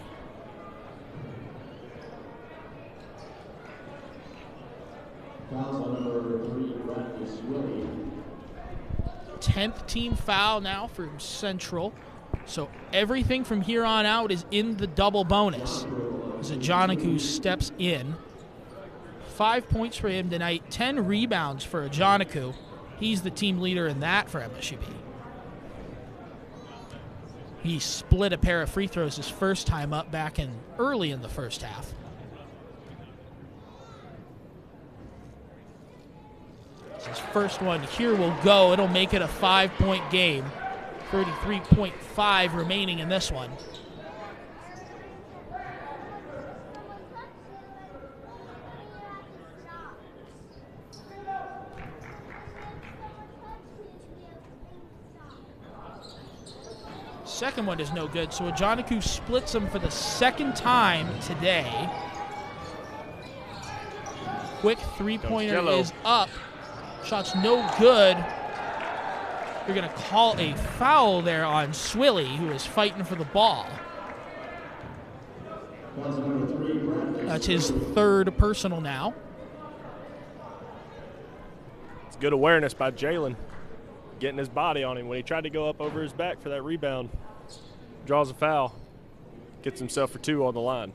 Fouls on number 3, Bradley Swilly. 10th team foul now for Central. So everything from here on out is in the double bonus. As Ajanaku steps in. 5 points for him tonight, 10 rebounds for Ajanaku. He's the team leader in that for MSU. He split a pair of free throws his first time up back in early in the first half. His first one here will go. It'll make it a 5-point game. 33.5 remaining in this one. Second one is no good, so Ajanaku splits them for the second time today. Quick three-pointer is up. Shot's no good. You're going to call a foul there on Swilly, who is fighting for the ball. That's his third personal now. It's good awareness by Jalen, getting his body on him when he tried to go up over his back for that rebound. Draws a foul, gets himself for 2 on the line.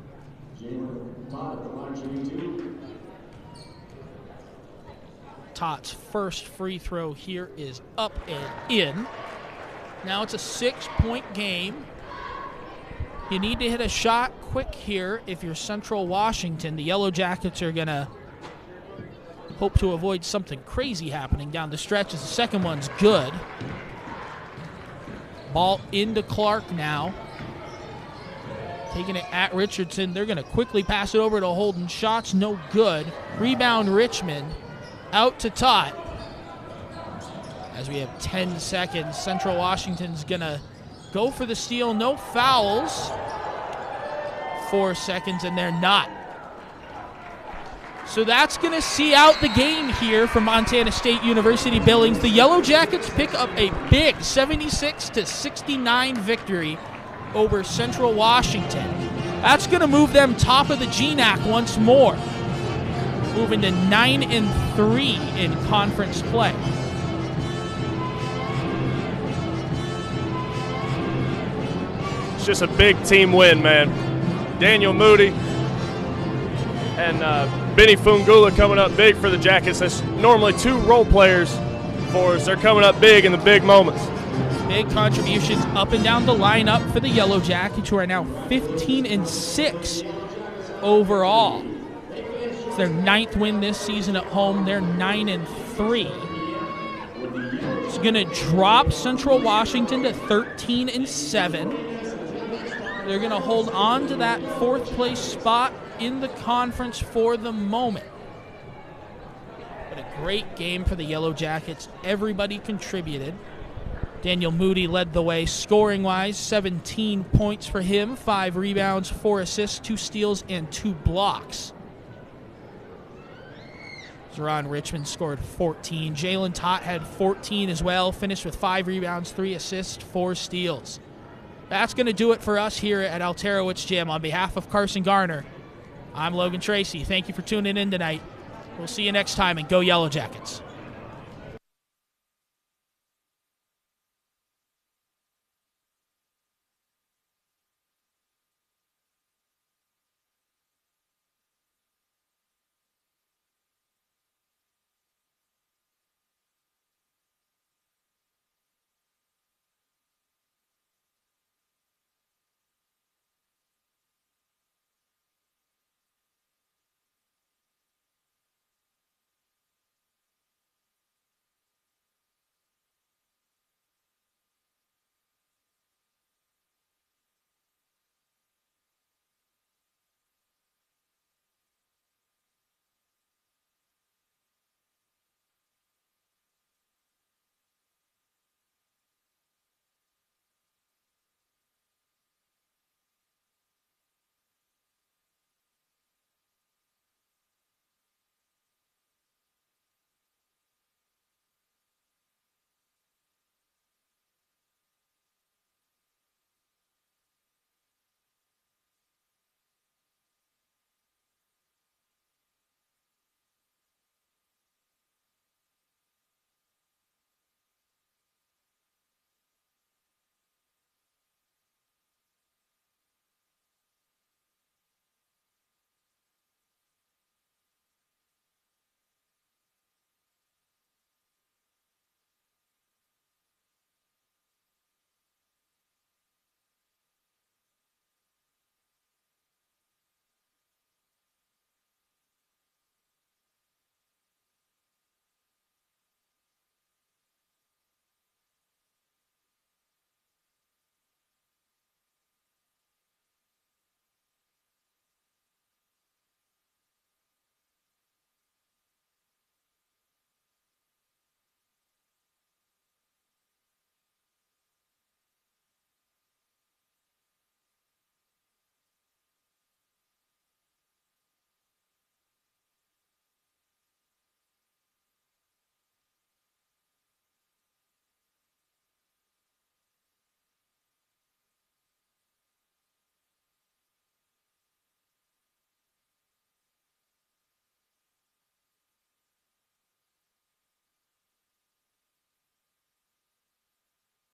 Tott's first free throw here is up and in. Now it's a 6-point game. You need to hit a shot quick here if you're Central Washington. The Yellow Jackets are going to hope to avoid something crazy happening down the stretch as the second one's good. Ball into Clark now. Taking it at Richardson. They're going to quickly pass it over to Holden. Shots no good. Rebound Richmond. Out to Tott. As we have 10 seconds, Central Washington's going to go for the steal. No fouls. 4 seconds, and they're not. So that's going to see out the game here for Montana State University Billings. The Yellow Jackets pick up a big 76-69 victory over Central Washington. That's going to move them top of the GNAC once more, moving to 9-3 in conference play. It's just a big team win, man. Daniel Moody and Benny Fungula coming up big for the Jackets. That's normally 2 role players for us. They're coming up big in the big moments. Big contributions up and down the lineup for the Yellow Jackets, who are now 15-6 overall. It's their 9th win this season at home. They're 9-3. It's going to drop Central Washington to 13-7. They're going to hold on to that 4th place spot in the conference for the moment. But a great game for the Yellow Jackets. Everybody contributed. Daniel Moody led the way scoring-wise. 17 points for him, 5 rebounds, 4 assists, 2 steals, and 2 blocks. Zeron Richmond scored 14. Jalen Tott had 14 as well, finished with 5 rebounds, 3 assists, 4 steals. That's going to do it for us here at Alterowitz Gym. On behalf of Carson Garner, I'm Logan Tracy. Thank you for tuning in tonight. We'll see you next time, and go Yellow Jackets.